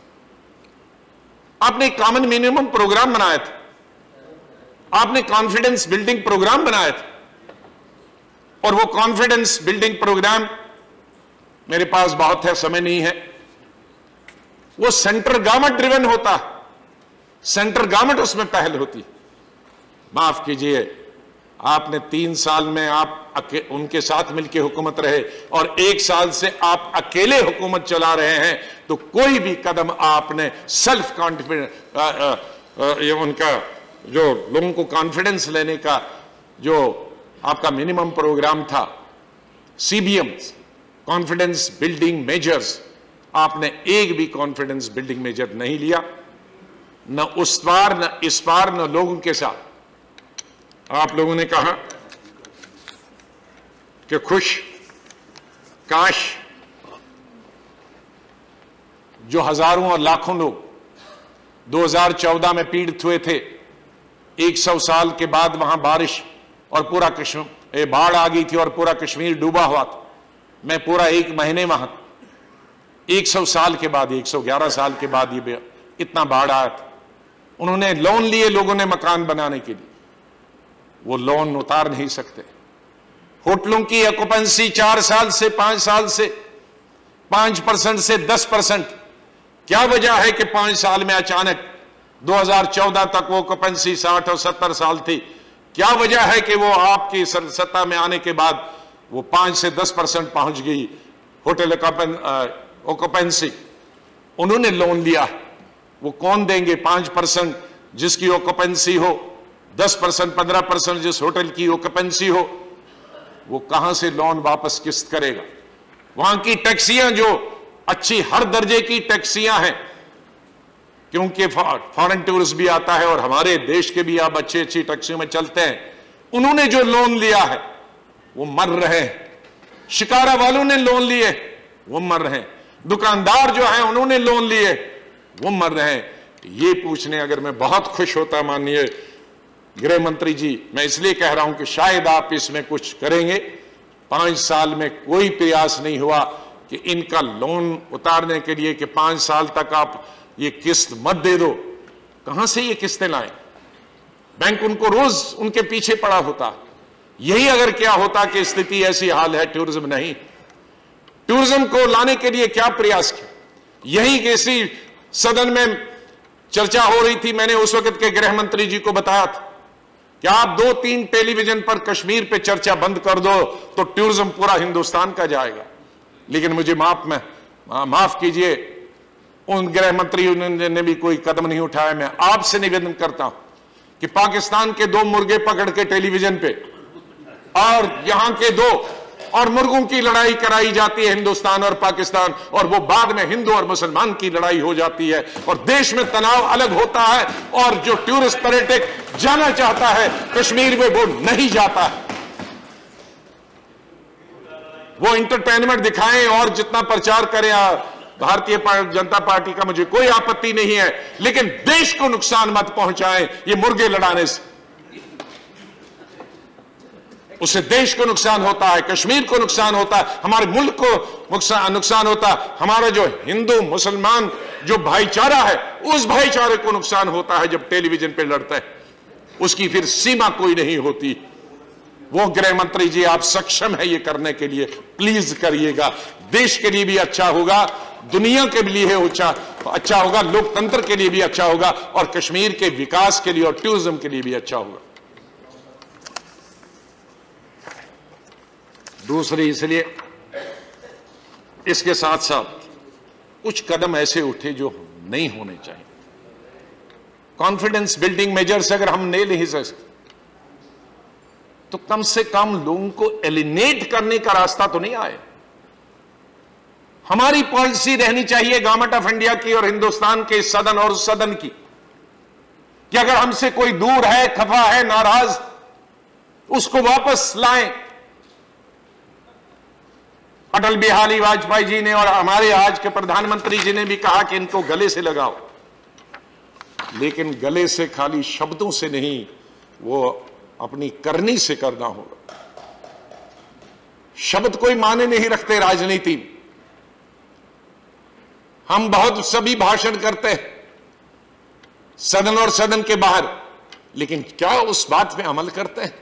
आपने कॉमन मिनिमम प्रोग्राम बनाया था, आपने कॉन्फिडेंस बिल्डिंग प्रोग्राम बनाया था, और वो कॉन्फिडेंस बिल्डिंग प्रोग्राम, मेरे पास बहुत है, समय नहीं है, वो सेंट्रल गवर्नमेंट ड्रिवन होता, सेंट्रल गवर्नमेंट उसमें पहल होती। माफ कीजिए, आपने 3 साल में आप उनके साथ मिलकर हुकूमत रहे और 1 साल से आप अकेले हुकूमत चला रहे हैं, तो कोई भी कदम आपने सेल्फ कॉन्फिडेंस, उनका जो लोगों को कॉन्फिडेंस लेने का जो आपका मिनिमम प्रोग्राम था, सीबीएम, कॉन्फिडेंस बिल्डिंग मेजर्स, आपने एक भी कॉन्फिडेंस बिल्डिंग मेजर नहीं लिया, न उस पार न इस पार, न लोगों के साथ। आप लोगों ने कहा कि काश जो हजारों और लाखों लोग 2014 में पीड़ित हुए थे, 100 साल के बाद वहां बारिश और पूरा कश्मीर, बाढ़ आ गई थी और पूरा कश्मीर डूबा हुआ था। मैं पूरा 1 महीने वहां, 100 साल के बाद, 111 साल के बाद ये इतना बाढ़ आया था। उन्होंने लोन लिए लोगों ने मकान बनाने के लिए, वो लोन उतार नहीं सकते। होटलों की ऑक्यूपेंसी 4 साल से 5 साल से 5% से 10%। क्या वजह है कि 5 साल में अचानक 2014 तक वो ऑक्यूपेंसी 60 और 70 साल थी? क्या वजह है कि वो आपकी सत्ता में आने के बाद वो 5 से 10% पहुंच गई होटल ऑक्यूपेंसी? उन्होंने लोन लिया, वो कौन देंगे? 5% जिसकी ऑक्यूपेंसी हो, 10%, 15% जिस होटल की ऑक्यूपेंसी हो, वो कहां से लोन वापस किस्त करेगा? वहां की टैक्सियां जो अच्छी हर दर्जे की टैक्सियां हैं, क्योंकि फॉरेन टूरिस्ट भी आता है और हमारे देश के भी आप अच्छी टैक्सियों में चलते हैं, उन्होंने जो लोन लिया है वो मर रहे हैं। शिकारा वालों ने लोन लिए, वो मर रहे हैं। दुकानदार जो हैं उन्होंने लोन लिए, वो मर रहे हैं। ये पूछने अगर मैं बहुत खुश होता माननीय गृह मंत्री जी, मैं इसलिए कह रहा हूं कि शायद आप इसमें कुछ करेंगे। 5 साल में कोई प्रयास नहीं हुआ कि इनका लोन उतारने के लिए कि 5 साल तक आप ये किस्त मत दे दो। कहां से ये किस्तें लाएं? बैंक उनको रोज उनके पीछे पड़ा होता। यही अगर क्या होता कि स्थिति ऐसी हाल है, टूरिज्म नहीं, टूरिज्म को लाने के लिए क्या प्रयास किया? यही किसी सदन में चर्चा हो रही थी, मैंने उस वक्त के गृह मंत्री जी को बताया था कि आप 2-3 टेलीविजन पर कश्मीर पे चर्चा बंद कर दो तो टूरिज्म पूरा हिंदुस्तान का जाएगा। लेकिन मुझे माफ कीजिए, उन गृह मंत्री ने भी कोई कदम नहीं उठाया। मैं आपसे निवेदन करता हूं कि पाकिस्तान के 2 मुर्गे पकड़ के टेलीविजन पे और यहां के 2 और मुर्गों की लड़ाई कराई जाती है हिंदुस्तान और पाकिस्तान, और वो बाद में हिंदू और मुसलमान की लड़ाई हो जाती है और देश में तनाव अलग होता है, और जो टूरिस्ट पर्यटक जाना चाहता है कश्मीर में वो नहीं जाता है। वो एंटरटेनमेंट दिखाएं और जितना प्रचार करें भारतीय जनता पार्टी का मुझे कोई आपत्ति नहीं है, लेकिन देश को नुकसान मत पहुंचाएं ये मुर्गे लड़ाने से। उससे देश को नुकसान होता है, कश्मीर को नुकसान होता है, हमारे मुल्क को नुकसान होता है, हमारा जो हिंदू मुसलमान जो भाईचारा है उस भाईचारे को नुकसान होता है। जब टेलीविजन पे लड़ता है उसकी फिर सीमा कोई नहीं होती। वो गृह मंत्री जी आप सक्षम है ये करने के लिए, प्लीज करिएगा। देश के लिए भी अच्छा होगा, दुनिया के लिए अच्छा होगा, लोकतंत्र के लिए भी अच्छा होगा, और कश्मीर के विकास के लिए और टूरिज्म के लिए भी अच्छा होगा। दूसरी, इसलिए इसके साथ साथ कुछ कदम ऐसे उठे जो नहीं होने चाहिए। कॉन्फिडेंस बिल्डिंग मेजर्स अगर हम नहीं सकते तो कम से कम लोगों को एलिनेट करने का रास्ता तो नहीं आए। हमारी पॉलिसी रहनी चाहिए गवर्नमेंट ऑफ इंडिया की और हिंदुस्तान के सदन और सदन की कि अगर हमसे कोई दूर है, खफा है, नाराज, उसको वापस लाएं। अटल बिहारी वाजपेयी जी ने और हमारे आज के प्रधानमंत्री जी ने भी कहा कि इनको गले से लगाओ, लेकिन गले से खाली शब्दों से नहीं, वो अपनी करनी से करना होगा। शब्द कोई माने नहीं रखते राजनीति में। हम बहुत सभी भाषण करते हैं सदन और सदन के बाहर, लेकिन क्या उस बात पे अमल करते हैं?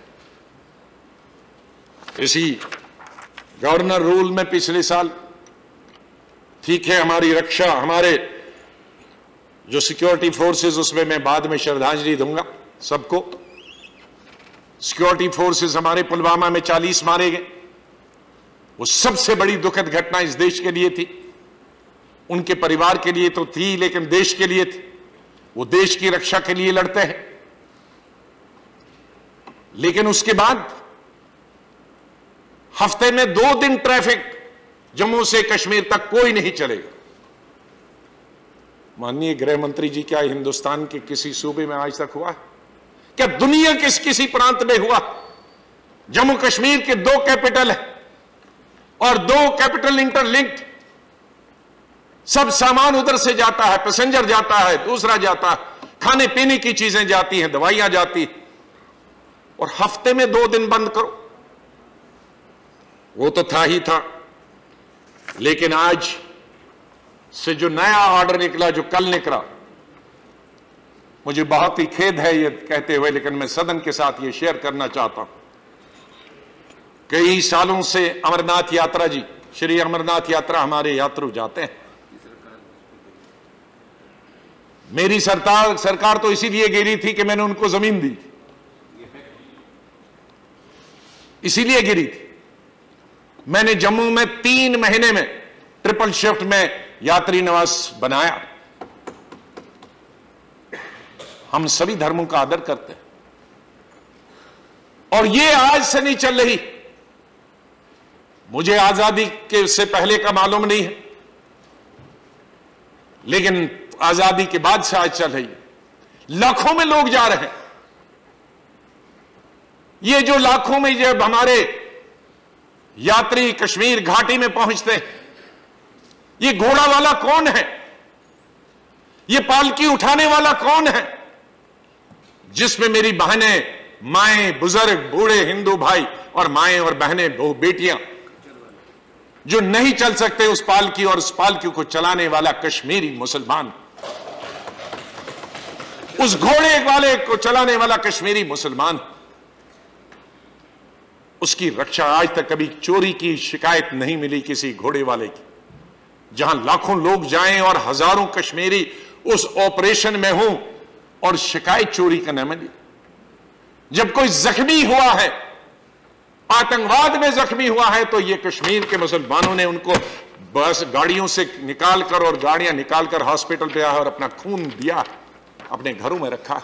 इसी गवर्नर रूल में पिछले साल, ठीक है, हमारी रक्षा, हमारे जो सिक्योरिटी फोर्सेस, उसमें मैं बाद में श्रद्धांजलि दूंगा सबको। सिक्योरिटी फोर्सेस हमारे पुलवामा में 40 मारे गए, वो सबसे बड़ी दुखद घटना इस देश के लिए थी। उनके परिवार के लिए तो थी, लेकिन देश के लिए थी। वो देश की रक्षा के लिए लड़ते हैं। लेकिन उसके बाद हफ्ते में 2 दिन ट्रैफिक जम्मू से कश्मीर तक कोई नहीं चलेगा। माननीय गृह मंत्री जी, क्या हिंदुस्तान के किसी सूबे में आज तक हुआ? क्या दुनिया के किसी प्रांत में हुआ? जम्मू कश्मीर के 2 कैपिटल है और 2 कैपिटल इंटरलिंक्ड, सब सामान उधर से जाता है, पैसेंजर जाता है, दूसरा जाता है, खाने पीने की चीजें जाती हैं, दवाइयां जाती, और हफ्ते में 2 दिन बंद करो। वो तो था ही था, लेकिन आज से जो नया ऑर्डर निकला, जो कल निकला, मुझे बहुत ही खेद है ये कहते हुए, लेकिन मैं सदन के साथ ये शेयर करना चाहता हूं। कई सालों से अमरनाथ यात्रा जी, श्री अमरनाथ यात्रा हमारे यात्रु जाते हैं। मेरी सरकार तो इसीलिए गिरी थी कि मैंने उनको जमीन दी, इसीलिए गिरी थी। मैंने जम्मू में 3 महीने में ट्रिपल शिफ्ट में यात्री निवास बनाया। हम सभी धर्मों का आदर करते हैं, और ये आज से नहीं चल रही। मुझे आजादी के से पहले का मालूम नहीं है, लेकिन आजादी के बाद से आज चल रही है। लाखों में लोग जा रहे हैं। ये जो लाखों में जब हमारे यात्री कश्मीर घाटी में पहुंचते हैं, ये घोड़ा वाला कौन है? ये पालकी उठाने वाला कौन है? जिसमें मेरी बहनें, माएं, बुजुर्ग, बूढ़े हिंदू भाई और माएं और बहनें, बहु बेटियां जो नहीं चल सकते उस पालकी, और उस पालकी को चलाने वाला कश्मीरी मुसलमान, उस घोड़े वाले को चलाने वाला कश्मीरी मुसलमान, उसकी रक्षा आज तक कभी चोरी की शिकायत नहीं मिली किसी घोड़े वाले की। जहां लाखों लोग जाएं और हजारों कश्मीरी उस ऑपरेशन में हों और शिकायत चोरी का न मिली। जब कोई जख्मी हुआ है, आतंकवाद में जख्मी हुआ है, तो ये कश्मीर के मुसलमानों ने उनको बस गाड़ियों से निकालकर और गाड़ियां निकालकर हॉस्पिटल पे आया और अपना खून दिया, अपने घरों में रखा।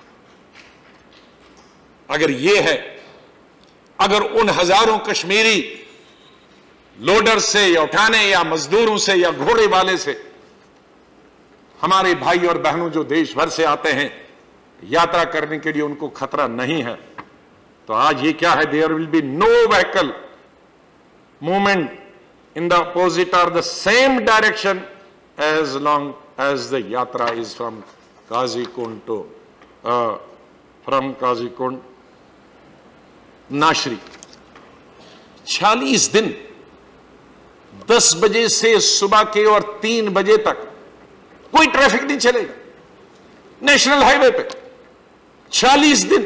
अगर ये है, अगर उन हजारों कश्मीरी लोडर से या उठाने या मजदूरों से या घोड़े वाले से हमारे भाई और बहनों जो देश भर से आते हैं यात्रा करने के लिए उनको खतरा नहीं है, तो आज ये क्या है? There will be no vehicle movement in the opposite और the same direction as long as the yatra is from Qazigund to from Qazigund Nashri. 46 दिन 10 बजे से सुबह के और 3 बजे तक कोई ट्रैफिक नहीं चलेगा नेशनल हाईवे पे। 46 दिन।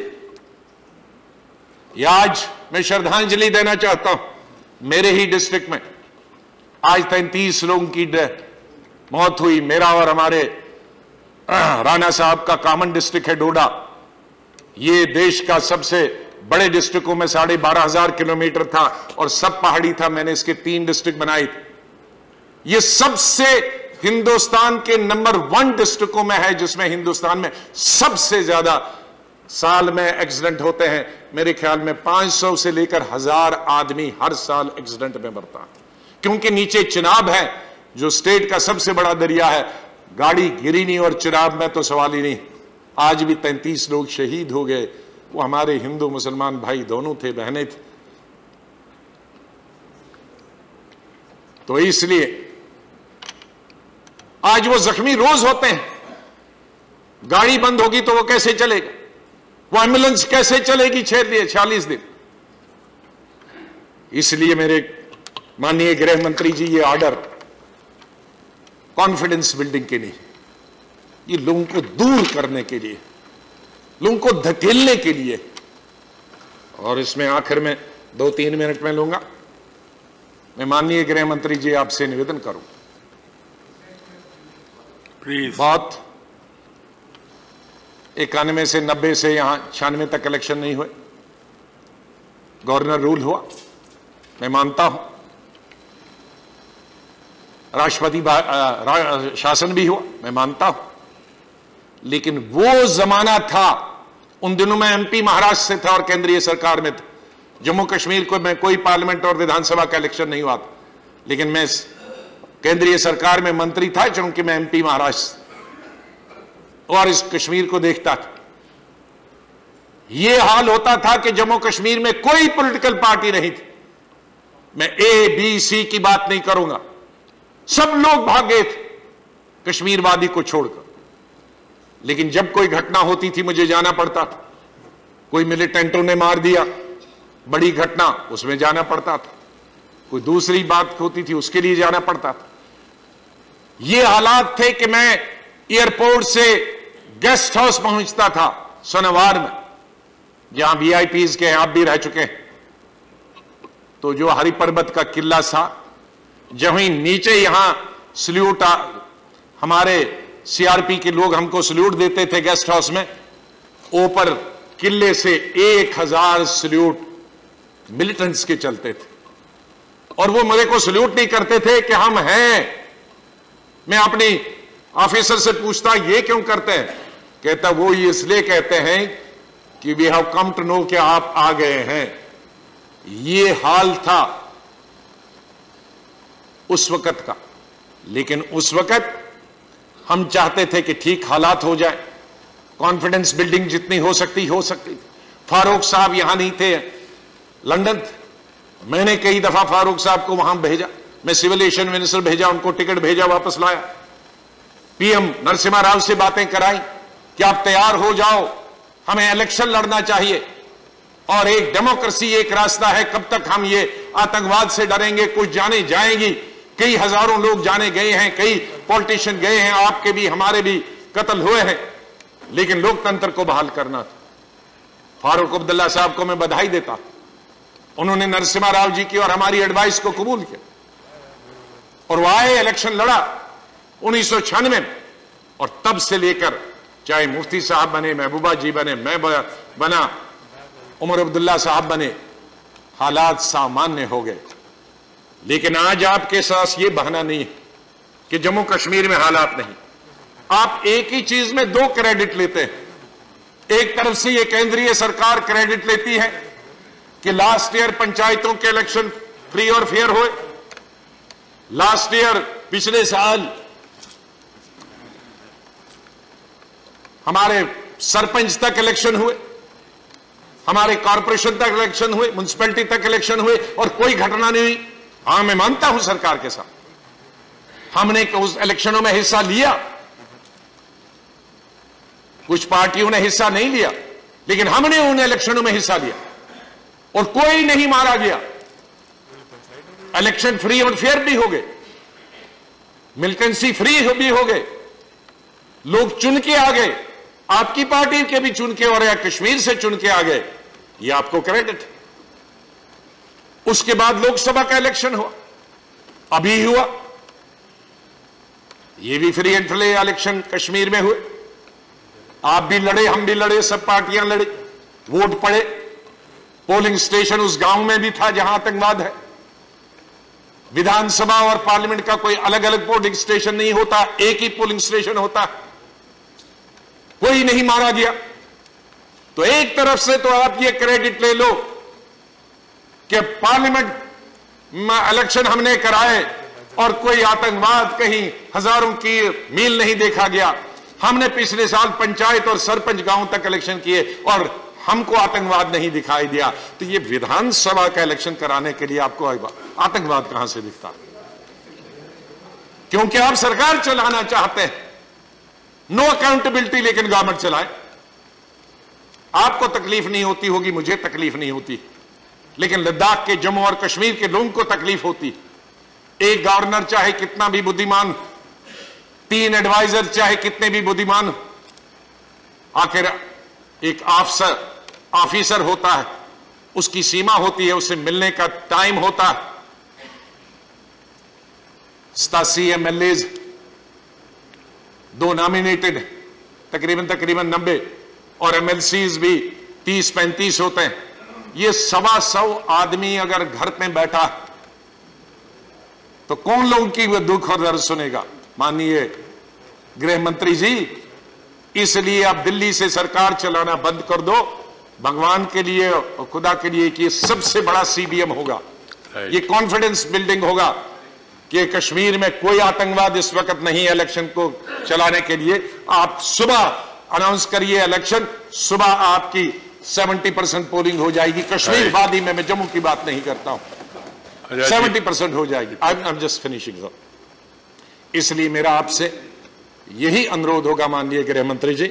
ये आज मैं श्रद्धांजलि देना चाहता हूं। मेरे ही डिस्ट्रिक्ट में आज 33 लोगों की मौत हुई। मेरा और हमारे राणा साहब का कॉमन डिस्ट्रिक्ट है डोडा। ये देश का सबसे बड़े डिस्ट्रिक्टों में 12,500 किलोमीटर था और सब पहाड़ी था। मैंने इसके 3 डिस्ट्रिक्ट बनाए थे। ये सबसे हिंदुस्तान के नंबर 1 डिस्ट्रिक्टों में है जिसमें हिंदुस्तान में सबसे ज्यादा साल में एक्सीडेंट होते हैं। मेरे ख्याल में 500 से लेकर 1000 आदमी हर साल एक्सीडेंट में मरता है, क्योंकि नीचे चिनाब है जो स्टेट का सबसे बड़ा दरिया है। गाड़ी गिरी नहीं और चिनाब में तो सवाल ही नहीं। आज भी 33 लोग शहीद हो गए। वो हमारे हिंदू मुसलमान भाई दोनों थे, बहनें थे। तो इसलिए आज वो जख्मी रोज होते हैं। गाड़ी बंद होगी तो वो कैसे चलेगा? वो एम्बुलेंस कैसे चलेगी 46 दिन? इसलिए मेरे माननीय गृह मंत्री जी, ये ऑर्डर कॉन्फिडेंस बिल्डिंग के लिए, ये लोगों को दूर करने के लिए, लोगों को धकेलने के लिए। और इसमें आखिर में 2-3 मिनट में लूंगा। मैं माननीय गृह मंत्री जी आपसे निवेदन करूं, प्लीज। बहुत 91 से 90 से यहां 96 तक इलेक्शन नहीं हुए। गवर्नर रूल हुआ, मैं मानता हूं। राष्ट्रपति शासन भी हुआ, मैं मानता हूं। लेकिन वो जमाना था, उन दिनों में एमपी महाराष्ट्र से था और केंद्रीय सरकार में था। जम्मू कश्मीर को में कोई पार्लियामेंट और विधानसभा का इलेक्शन नहीं हुआ था, लेकिन मैं केंद्रीय सरकार में मंत्री था क्योंकि मैं एमपी महाराष्ट्र और इस कश्मीर को देखता था। यह हाल होता था कि जम्मू कश्मीर में कोई पॉलिटिकल पार्टी नहीं थी। मैं ए बी सी की बात नहीं करूंगा, सब लोग भागे थे कश्मीरवादी को छोड़कर। लेकिन जब कोई घटना होती थी मुझे जाना पड़ता था। कोई मिलिटेंटों ने मार दिया, बड़ी घटना, उसमें जाना पड़ता था। कोई दूसरी बात होती थी, उसके लिए जाना पड़ता था। ये हालात थे कि मैं एयरपोर्ट से गेस्ट हाउस पहुंचता था सोनावार में, जहां वीआईपीज के आप भी रह चुके हैं। तो जो हरि पर्वत का किला था, जहीं नीचे यहां सल्यूट, हमारे सीआरपी के लोग हमको सल्यूट देते थे गेस्ट हाउस में, ऊपर किले से 1000 सल्यूट मिलिटेंट्स के चलते थे। और वो मेरे को सल्यूट नहीं करते थे कि हम हैं। मैं अपनी ऑफिसर से पूछता ये क्यों करते हैं? कहता वो इसलिए कहते हैं कि we have come to know कि आप आ गए हैं। ये हाल था उस वक्त का। लेकिन उस वक्त हम चाहते थे कि ठीक हालात हो जाए, कॉन्फिडेंस बिल्डिंग जितनी हो सकती थी। फारूक साहब यहां नहीं थे, लंदन थे। मैंने कई दफा फारूक साहब को वहां भेजा, मैं सिविल एविएशन मिनिस्टर भेजा, उनको टिकट भेजा, वापस लाया। पीएम नरसिम्हा राव से बातें कराई कि आप तैयार हो जाओ, हमें इलेक्शन लड़ना चाहिए और एक डेमोक्रेसी एक रास्ता है, कब तक हम ये आतंकवाद से डरेंगे, कुछ जाने जाएंगी, कई हजारों लोग जाने गए हैं, कई पॉलिटिशियन गए हैं, आपके भी हमारे भी कत्ल हुए हैं, लेकिन लोकतंत्र को बहाल करना था। फारूक अब्दुल्ला साहब को मैं बधाई देता, उन्होंने नरसिम्हा राव जी की और हमारी एडवाइस को कबूल किया और वो आए, इलेक्शन लड़ा 1996 में, और तब से लेकर चाहे मुफ्ती साहब बने, महबूबा जी बने, मैं बना, उमर अब्दुल्ला साहब बने, हालात सामान्य हो गए। लेकिन आज आपके साथ ये बहाना नहीं है कि जम्मू कश्मीर में हालात नहीं। आप एक ही चीज में दो क्रेडिट लेते हैं। एक तरफ से ये केंद्रीय सरकार क्रेडिट लेती है कि लास्ट ईयर पंचायतों के इलेक्शन फ्री और फेयर हुए, लास्ट ईयर पिछले साल हमारे सरपंच तक इलेक्शन हुए, हमारे कॉर्पोरेशन तक इलेक्शन हुए, म्युनिसिपैलिटी तक इलेक्शन हुए और कोई घटना नहीं हुई। हां, मैं मानता हूं सरकार के साथ हमने उस इलेक्शनों में हिस्सा लिया, कुछ पार्टियों ने हिस्सा नहीं लिया, लेकिन हमने उन इलेक्शनों में हिस्सा लिया और कोई नहीं मारा गया। इलेक्शन फ्री और फेयर भी हो गए, मिलिटेंसी फ्री भी हो गए, लोग चुन के आ गए, आपकी पार्टी के भी चुन के और या कश्मीर से चुन के आ गए, ये आपको क्रेडिट है। उसके बाद लोकसभा का इलेक्शन हुआ, अभी हुआ, ये भी free and fair election Kashmir में हुए, आप भी लड़े, हम भी लड़े, सब पार्टियां लड़ी, वोट पड़े, पोलिंग स्टेशन उस गांव में भी था जहां आतंकवाद है। विधानसभा और पार्लियामेंट का कोई अलग अलग पोलिंग स्टेशन नहीं होता, एक ही पोलिंग स्टेशन होता है, कोई नहीं मारा गया। तो एक तरफ से तो आप ये क्रेडिट ले लो कि पार्लियामेंट में इलेक्शन हमने कराए और कोई आतंकवाद कहीं हजारों की मील नहीं देखा गया, हमने पिछले साल पंचायत और सरपंच गांव तक इलेक्शन किए और हमको आतंकवाद नहीं दिखाई दिया। तो ये विधानसभा का इलेक्शन कराने के लिए आपको आतंकवाद कहां से दिखता? क्योंकि आप सरकार चलाना चाहते हैं, नो अकाउंटेबिलिटी, लेकिन गवर्नमेंट चलाए। आपको तकलीफ नहीं होती होगी, मुझे तकलीफ नहीं होती, लेकिन लद्दाख के, जम्मू और कश्मीर के लोगों को तकलीफ होती। एक गवर्नर चाहे कितना भी बुद्धिमान, 3 एडवाइजर चाहे कितने भी बुद्धिमान, आखिर एक ऑफिसर होता है, उसकी सीमा होती है, उसे मिलने का टाइम होता है। 87 MLAs, 2 नॉमिनेटेड, तकरीबन 90, और MLCs भी 30-35 होते हैं। ये 125 आदमी अगर घर पे बैठा तो कौन लोगों की दुख और दर्द सुनेगा? माननीय गृह मंत्री जी, इसलिए आप दिल्ली से सरकार चलाना बंद कर दो। भगवान के लिए और खुदा के लिए कि ये सबसे बड़ा CBM होगा, ये कॉन्फिडेंस बिल्डिंग होगा कि कश्मीर में कोई आतंकवाद इस वक्त नहीं है। इलेक्शन को चलाने के लिए आप सुबह अनाउंस करिए इलेक्शन, सुबह आपकी 70% पोलिंग हो जाएगी कश्मीर वादी में, मैं जम्मू की बात नहीं करता हूं, 70% हो जाएगी। I am just finishing. इसलिए मेरा आपसे यही अनुरोध होगा माननीय गृह मंत्री जी,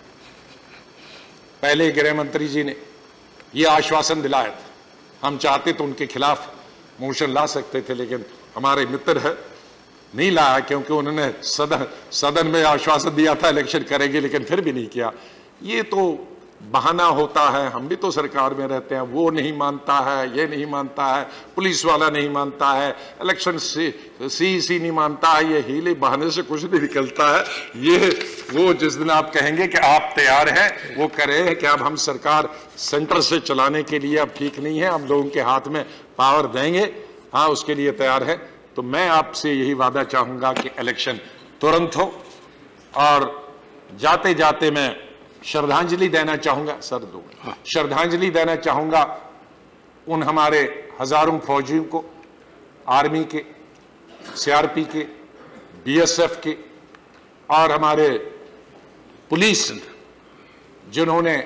पहले गृह मंत्री जी ने यह आश्वासन दिलाया था, हम चाहते तो उनके खिलाफ मोशन ला सकते थे, लेकिन हमारे मित्र है, नहीं लाया, क्योंकि उन्होंने सदन में आश्वासन दिया था इलेक्शन करेंगे, लेकिन फिर भी नहीं किया। ये तो बहाना होता है, हम भी तो सरकार में रहते हैं, वो नहीं मानता है, ये नहीं मानता है, पुलिस वाला नहीं मानता है, इलेक्शन CEC नहीं मानता है, ये हीले बहाने से कुछ नहीं निकलता है। ये वो जिस दिन आप कहेंगे कि आप तैयार हैं, वो करें कि अब हम सरकार सेंटर से चलाने के लिए अब ठीक नहीं है, हम लोगों के हाथ में पावर देंगे, हाँ उसके लिए तैयार है। तो मैं आपसे यही वादा चाहूंगा कि इलेक्शन तुरंत हो। और जाते जाते मैं श्रद्धांजलि देना चाहूंगा, श्रद्धांजलि देना चाहूंगा उन हमारे हजारों फौजियों को, आर्मी के, CRP के, BSF के और हमारे पुलिस, जिन्होंने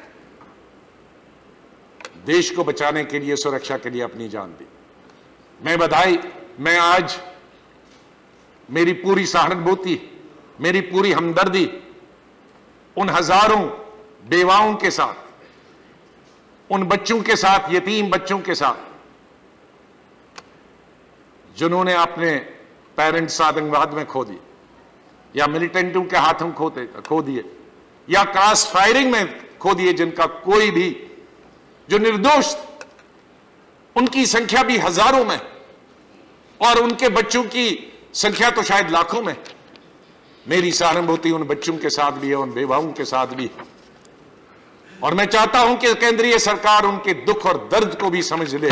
देश को बचाने के लिए, सुरक्षा के लिए अपनी जान दी। मैं आज मेरी पूरी सहानुभूति मेरी पूरी हमदर्दी उन हजारों बेवाओं के साथ, उन बच्चों के साथ, यतीम बच्चों के साथ जिन्होंने अपने पेरेंट्स आतंकवाद में खो दिए या मिलिटेंटों के हाथों खो दिए या क्रॉस फायरिंग में खो दिए, जिनका कोई भी, जो निर्दोष, उनकी संख्या भी हजारों में और उनके बच्चों की संख्या तो शायद लाखों में। मेरी सहानुभूति उन बच्चों के साथ भी है, उन बेवाओं के साथ भी, और मैं चाहता हूं कि केंद्रीय सरकार उनके दुख और दर्द को भी समझ ले,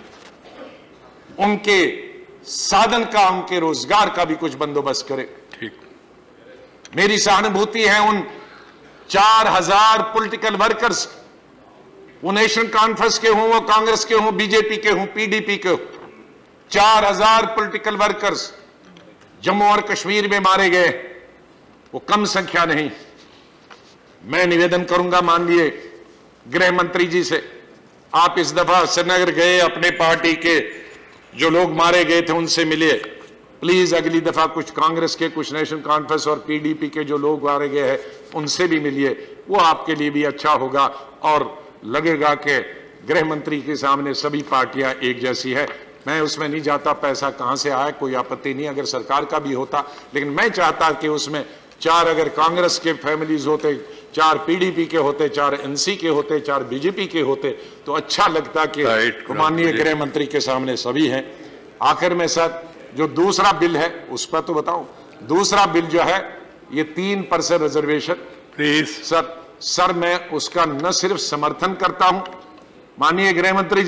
उनके साधन का, उनके रोजगार का भी कुछ बंदोबस्त करे। ठीक। मेरी सहानुभूति है उन 4000 पॉलिटिकल वर्कर्स, वो नेशनल कॉन्फ्रेंस के हों, वो कांग्रेस के हों, बीजेपी के हों, पीडीपी के हों, 4000 पॉलिटिकल वर्कर्स जम्मू और कश्मीर में मारे गए, वो कम संख्या नहीं। मैं निवेदन करूंगा माननीय गृह मंत्री जी से, आप इस दफा श्रीनगर गए, अपने पार्टी के जो लोग मारे गए थे उनसे मिलिए, प्लीज अगली दफा कुछ कांग्रेस के, कुछ नेशनल कॉन्फ्रेंस और पीडीपी के जो लोग मारे गए हैं उनसे भी मिलिए, वो आपके लिए भी अच्छा होगा और लगेगा कि गृह मंत्री के सामने सभी पार्टियां एक जैसी है। मैं उसमें नहीं जाता पैसा कहां से आया, कोई आपत्ति नहीं अगर सरकार का भी होता, लेकिन मैं चाहता कि उसमें 4 अगर कांग्रेस के फैमिलीज होते, 4 पीडीपी के होते, 4 एनसी के होते, 4 बीजेपी के होते तो अच्छा लगता कि माननीय गृह मंत्री के सामने सभी हैं। आखिर में सर, जो दूसरा बिल है उस पर तो बताऊं, दूसरा बिल जो है ये 3% रिजर्वेशन, प्लीज सर मैं उसका न सिर्फ समर्थन करता हूं, माननीय गृह मंत्री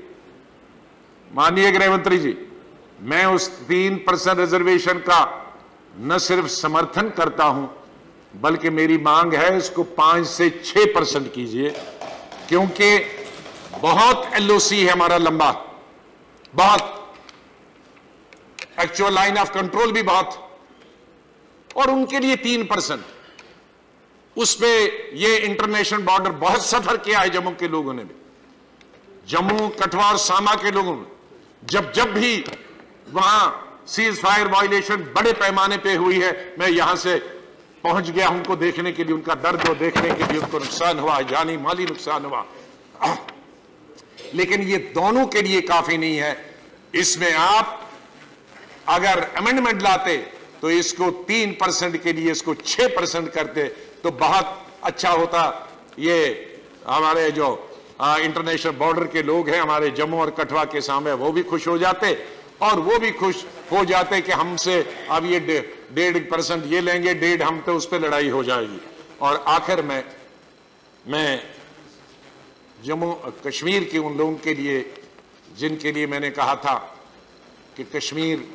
जी, मैं उस 3% रिजर्वेशन का न सिर्फ समर्थन करता हूं बल्कि मेरी मांग है इसको 5 से 6% कीजिए, क्योंकि बहुत एलओसी है हमारा लंबा, बहुत एक्चुअल लाइन ऑफ कंट्रोल भी बहुत, और उनके लिए 3%, उसमें ये इंटरनेशनल बॉर्डर बहुत सफर किया है जम्मू के लोगों ने भी, जम्मू, कठुआ और सामा के लोगों ने, जब भी वहां सीज फायर वायलेशन बड़े पैमाने पे हुई है, मैं यहां से पहुंच गया उनको देखने के लिए, उनका दर्द को देखने के लिए, उनको नुकसान हुआ, जानी माली नुकसान हुआ, लेकिन ये दोनों के लिए काफी नहीं है। इसमें आप अगर अमेंडमेंट लाते तो इसको 3% के लिए इसको 6% करते तो बहुत अच्छा होता। ये हमारे जो इंटरनेशनल बॉर्डर के लोग हैं हमारे जम्मू और कठुआ के सामने, वो भी खुश हो जाते और वो भी खुश हो जाते कि हमसे अब ये 1.5% ये लेंगे, 1.5 हम तो उस पर लड़ाई हो जाएगी। और आखिर में मैं जम्मू कश्मीर के उन लोगों के लिए जिनके लिए मैंने कहा था कि कश्मीर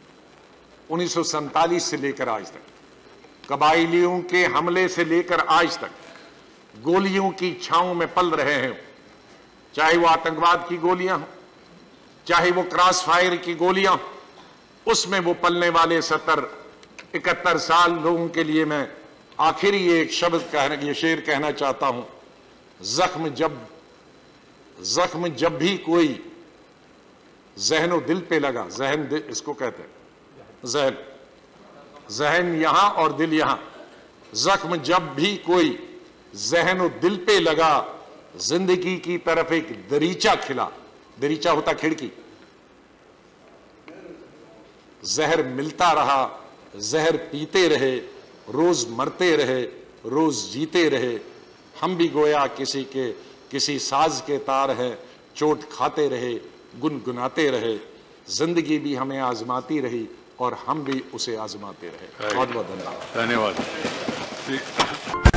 1947 से लेकर आज तक कबाइलियों के हमले से लेकर आज तक गोलियों की छांव में पल रहे हैं, चाहे वो आतंकवाद की गोलियां हो, चाहे वो क्रॉस फायर की गोलियां हो, उसमें वो पलने वाले 70-71 साल लोगों के लिए मैं आखिरी एक शब्द ये शेर कहना चाहता हूं, जख्म जब भी कोई जहनो दिल पे लगा, जहन दिल इसको कहते हैं, जहन यहां और दिल यहां, जख्म जब भी कोई जहनो दिल पे लगा, जिंदगी की तरफ एक दरीचा खिला, दरीचा होता खिड़की, जहर मिलता रहा, जहर पीते रहे, रोज मरते रहे, रोज जीते रहे, हम भी गोया किसी साज के तार हैं, चोट खाते रहे, गुनगुनाते रहे, जिंदगी भी हमें आजमाती रही और हम भी उसे आजमाते रहे। बहुत बहुत धन्यवाद। धन्यवाद।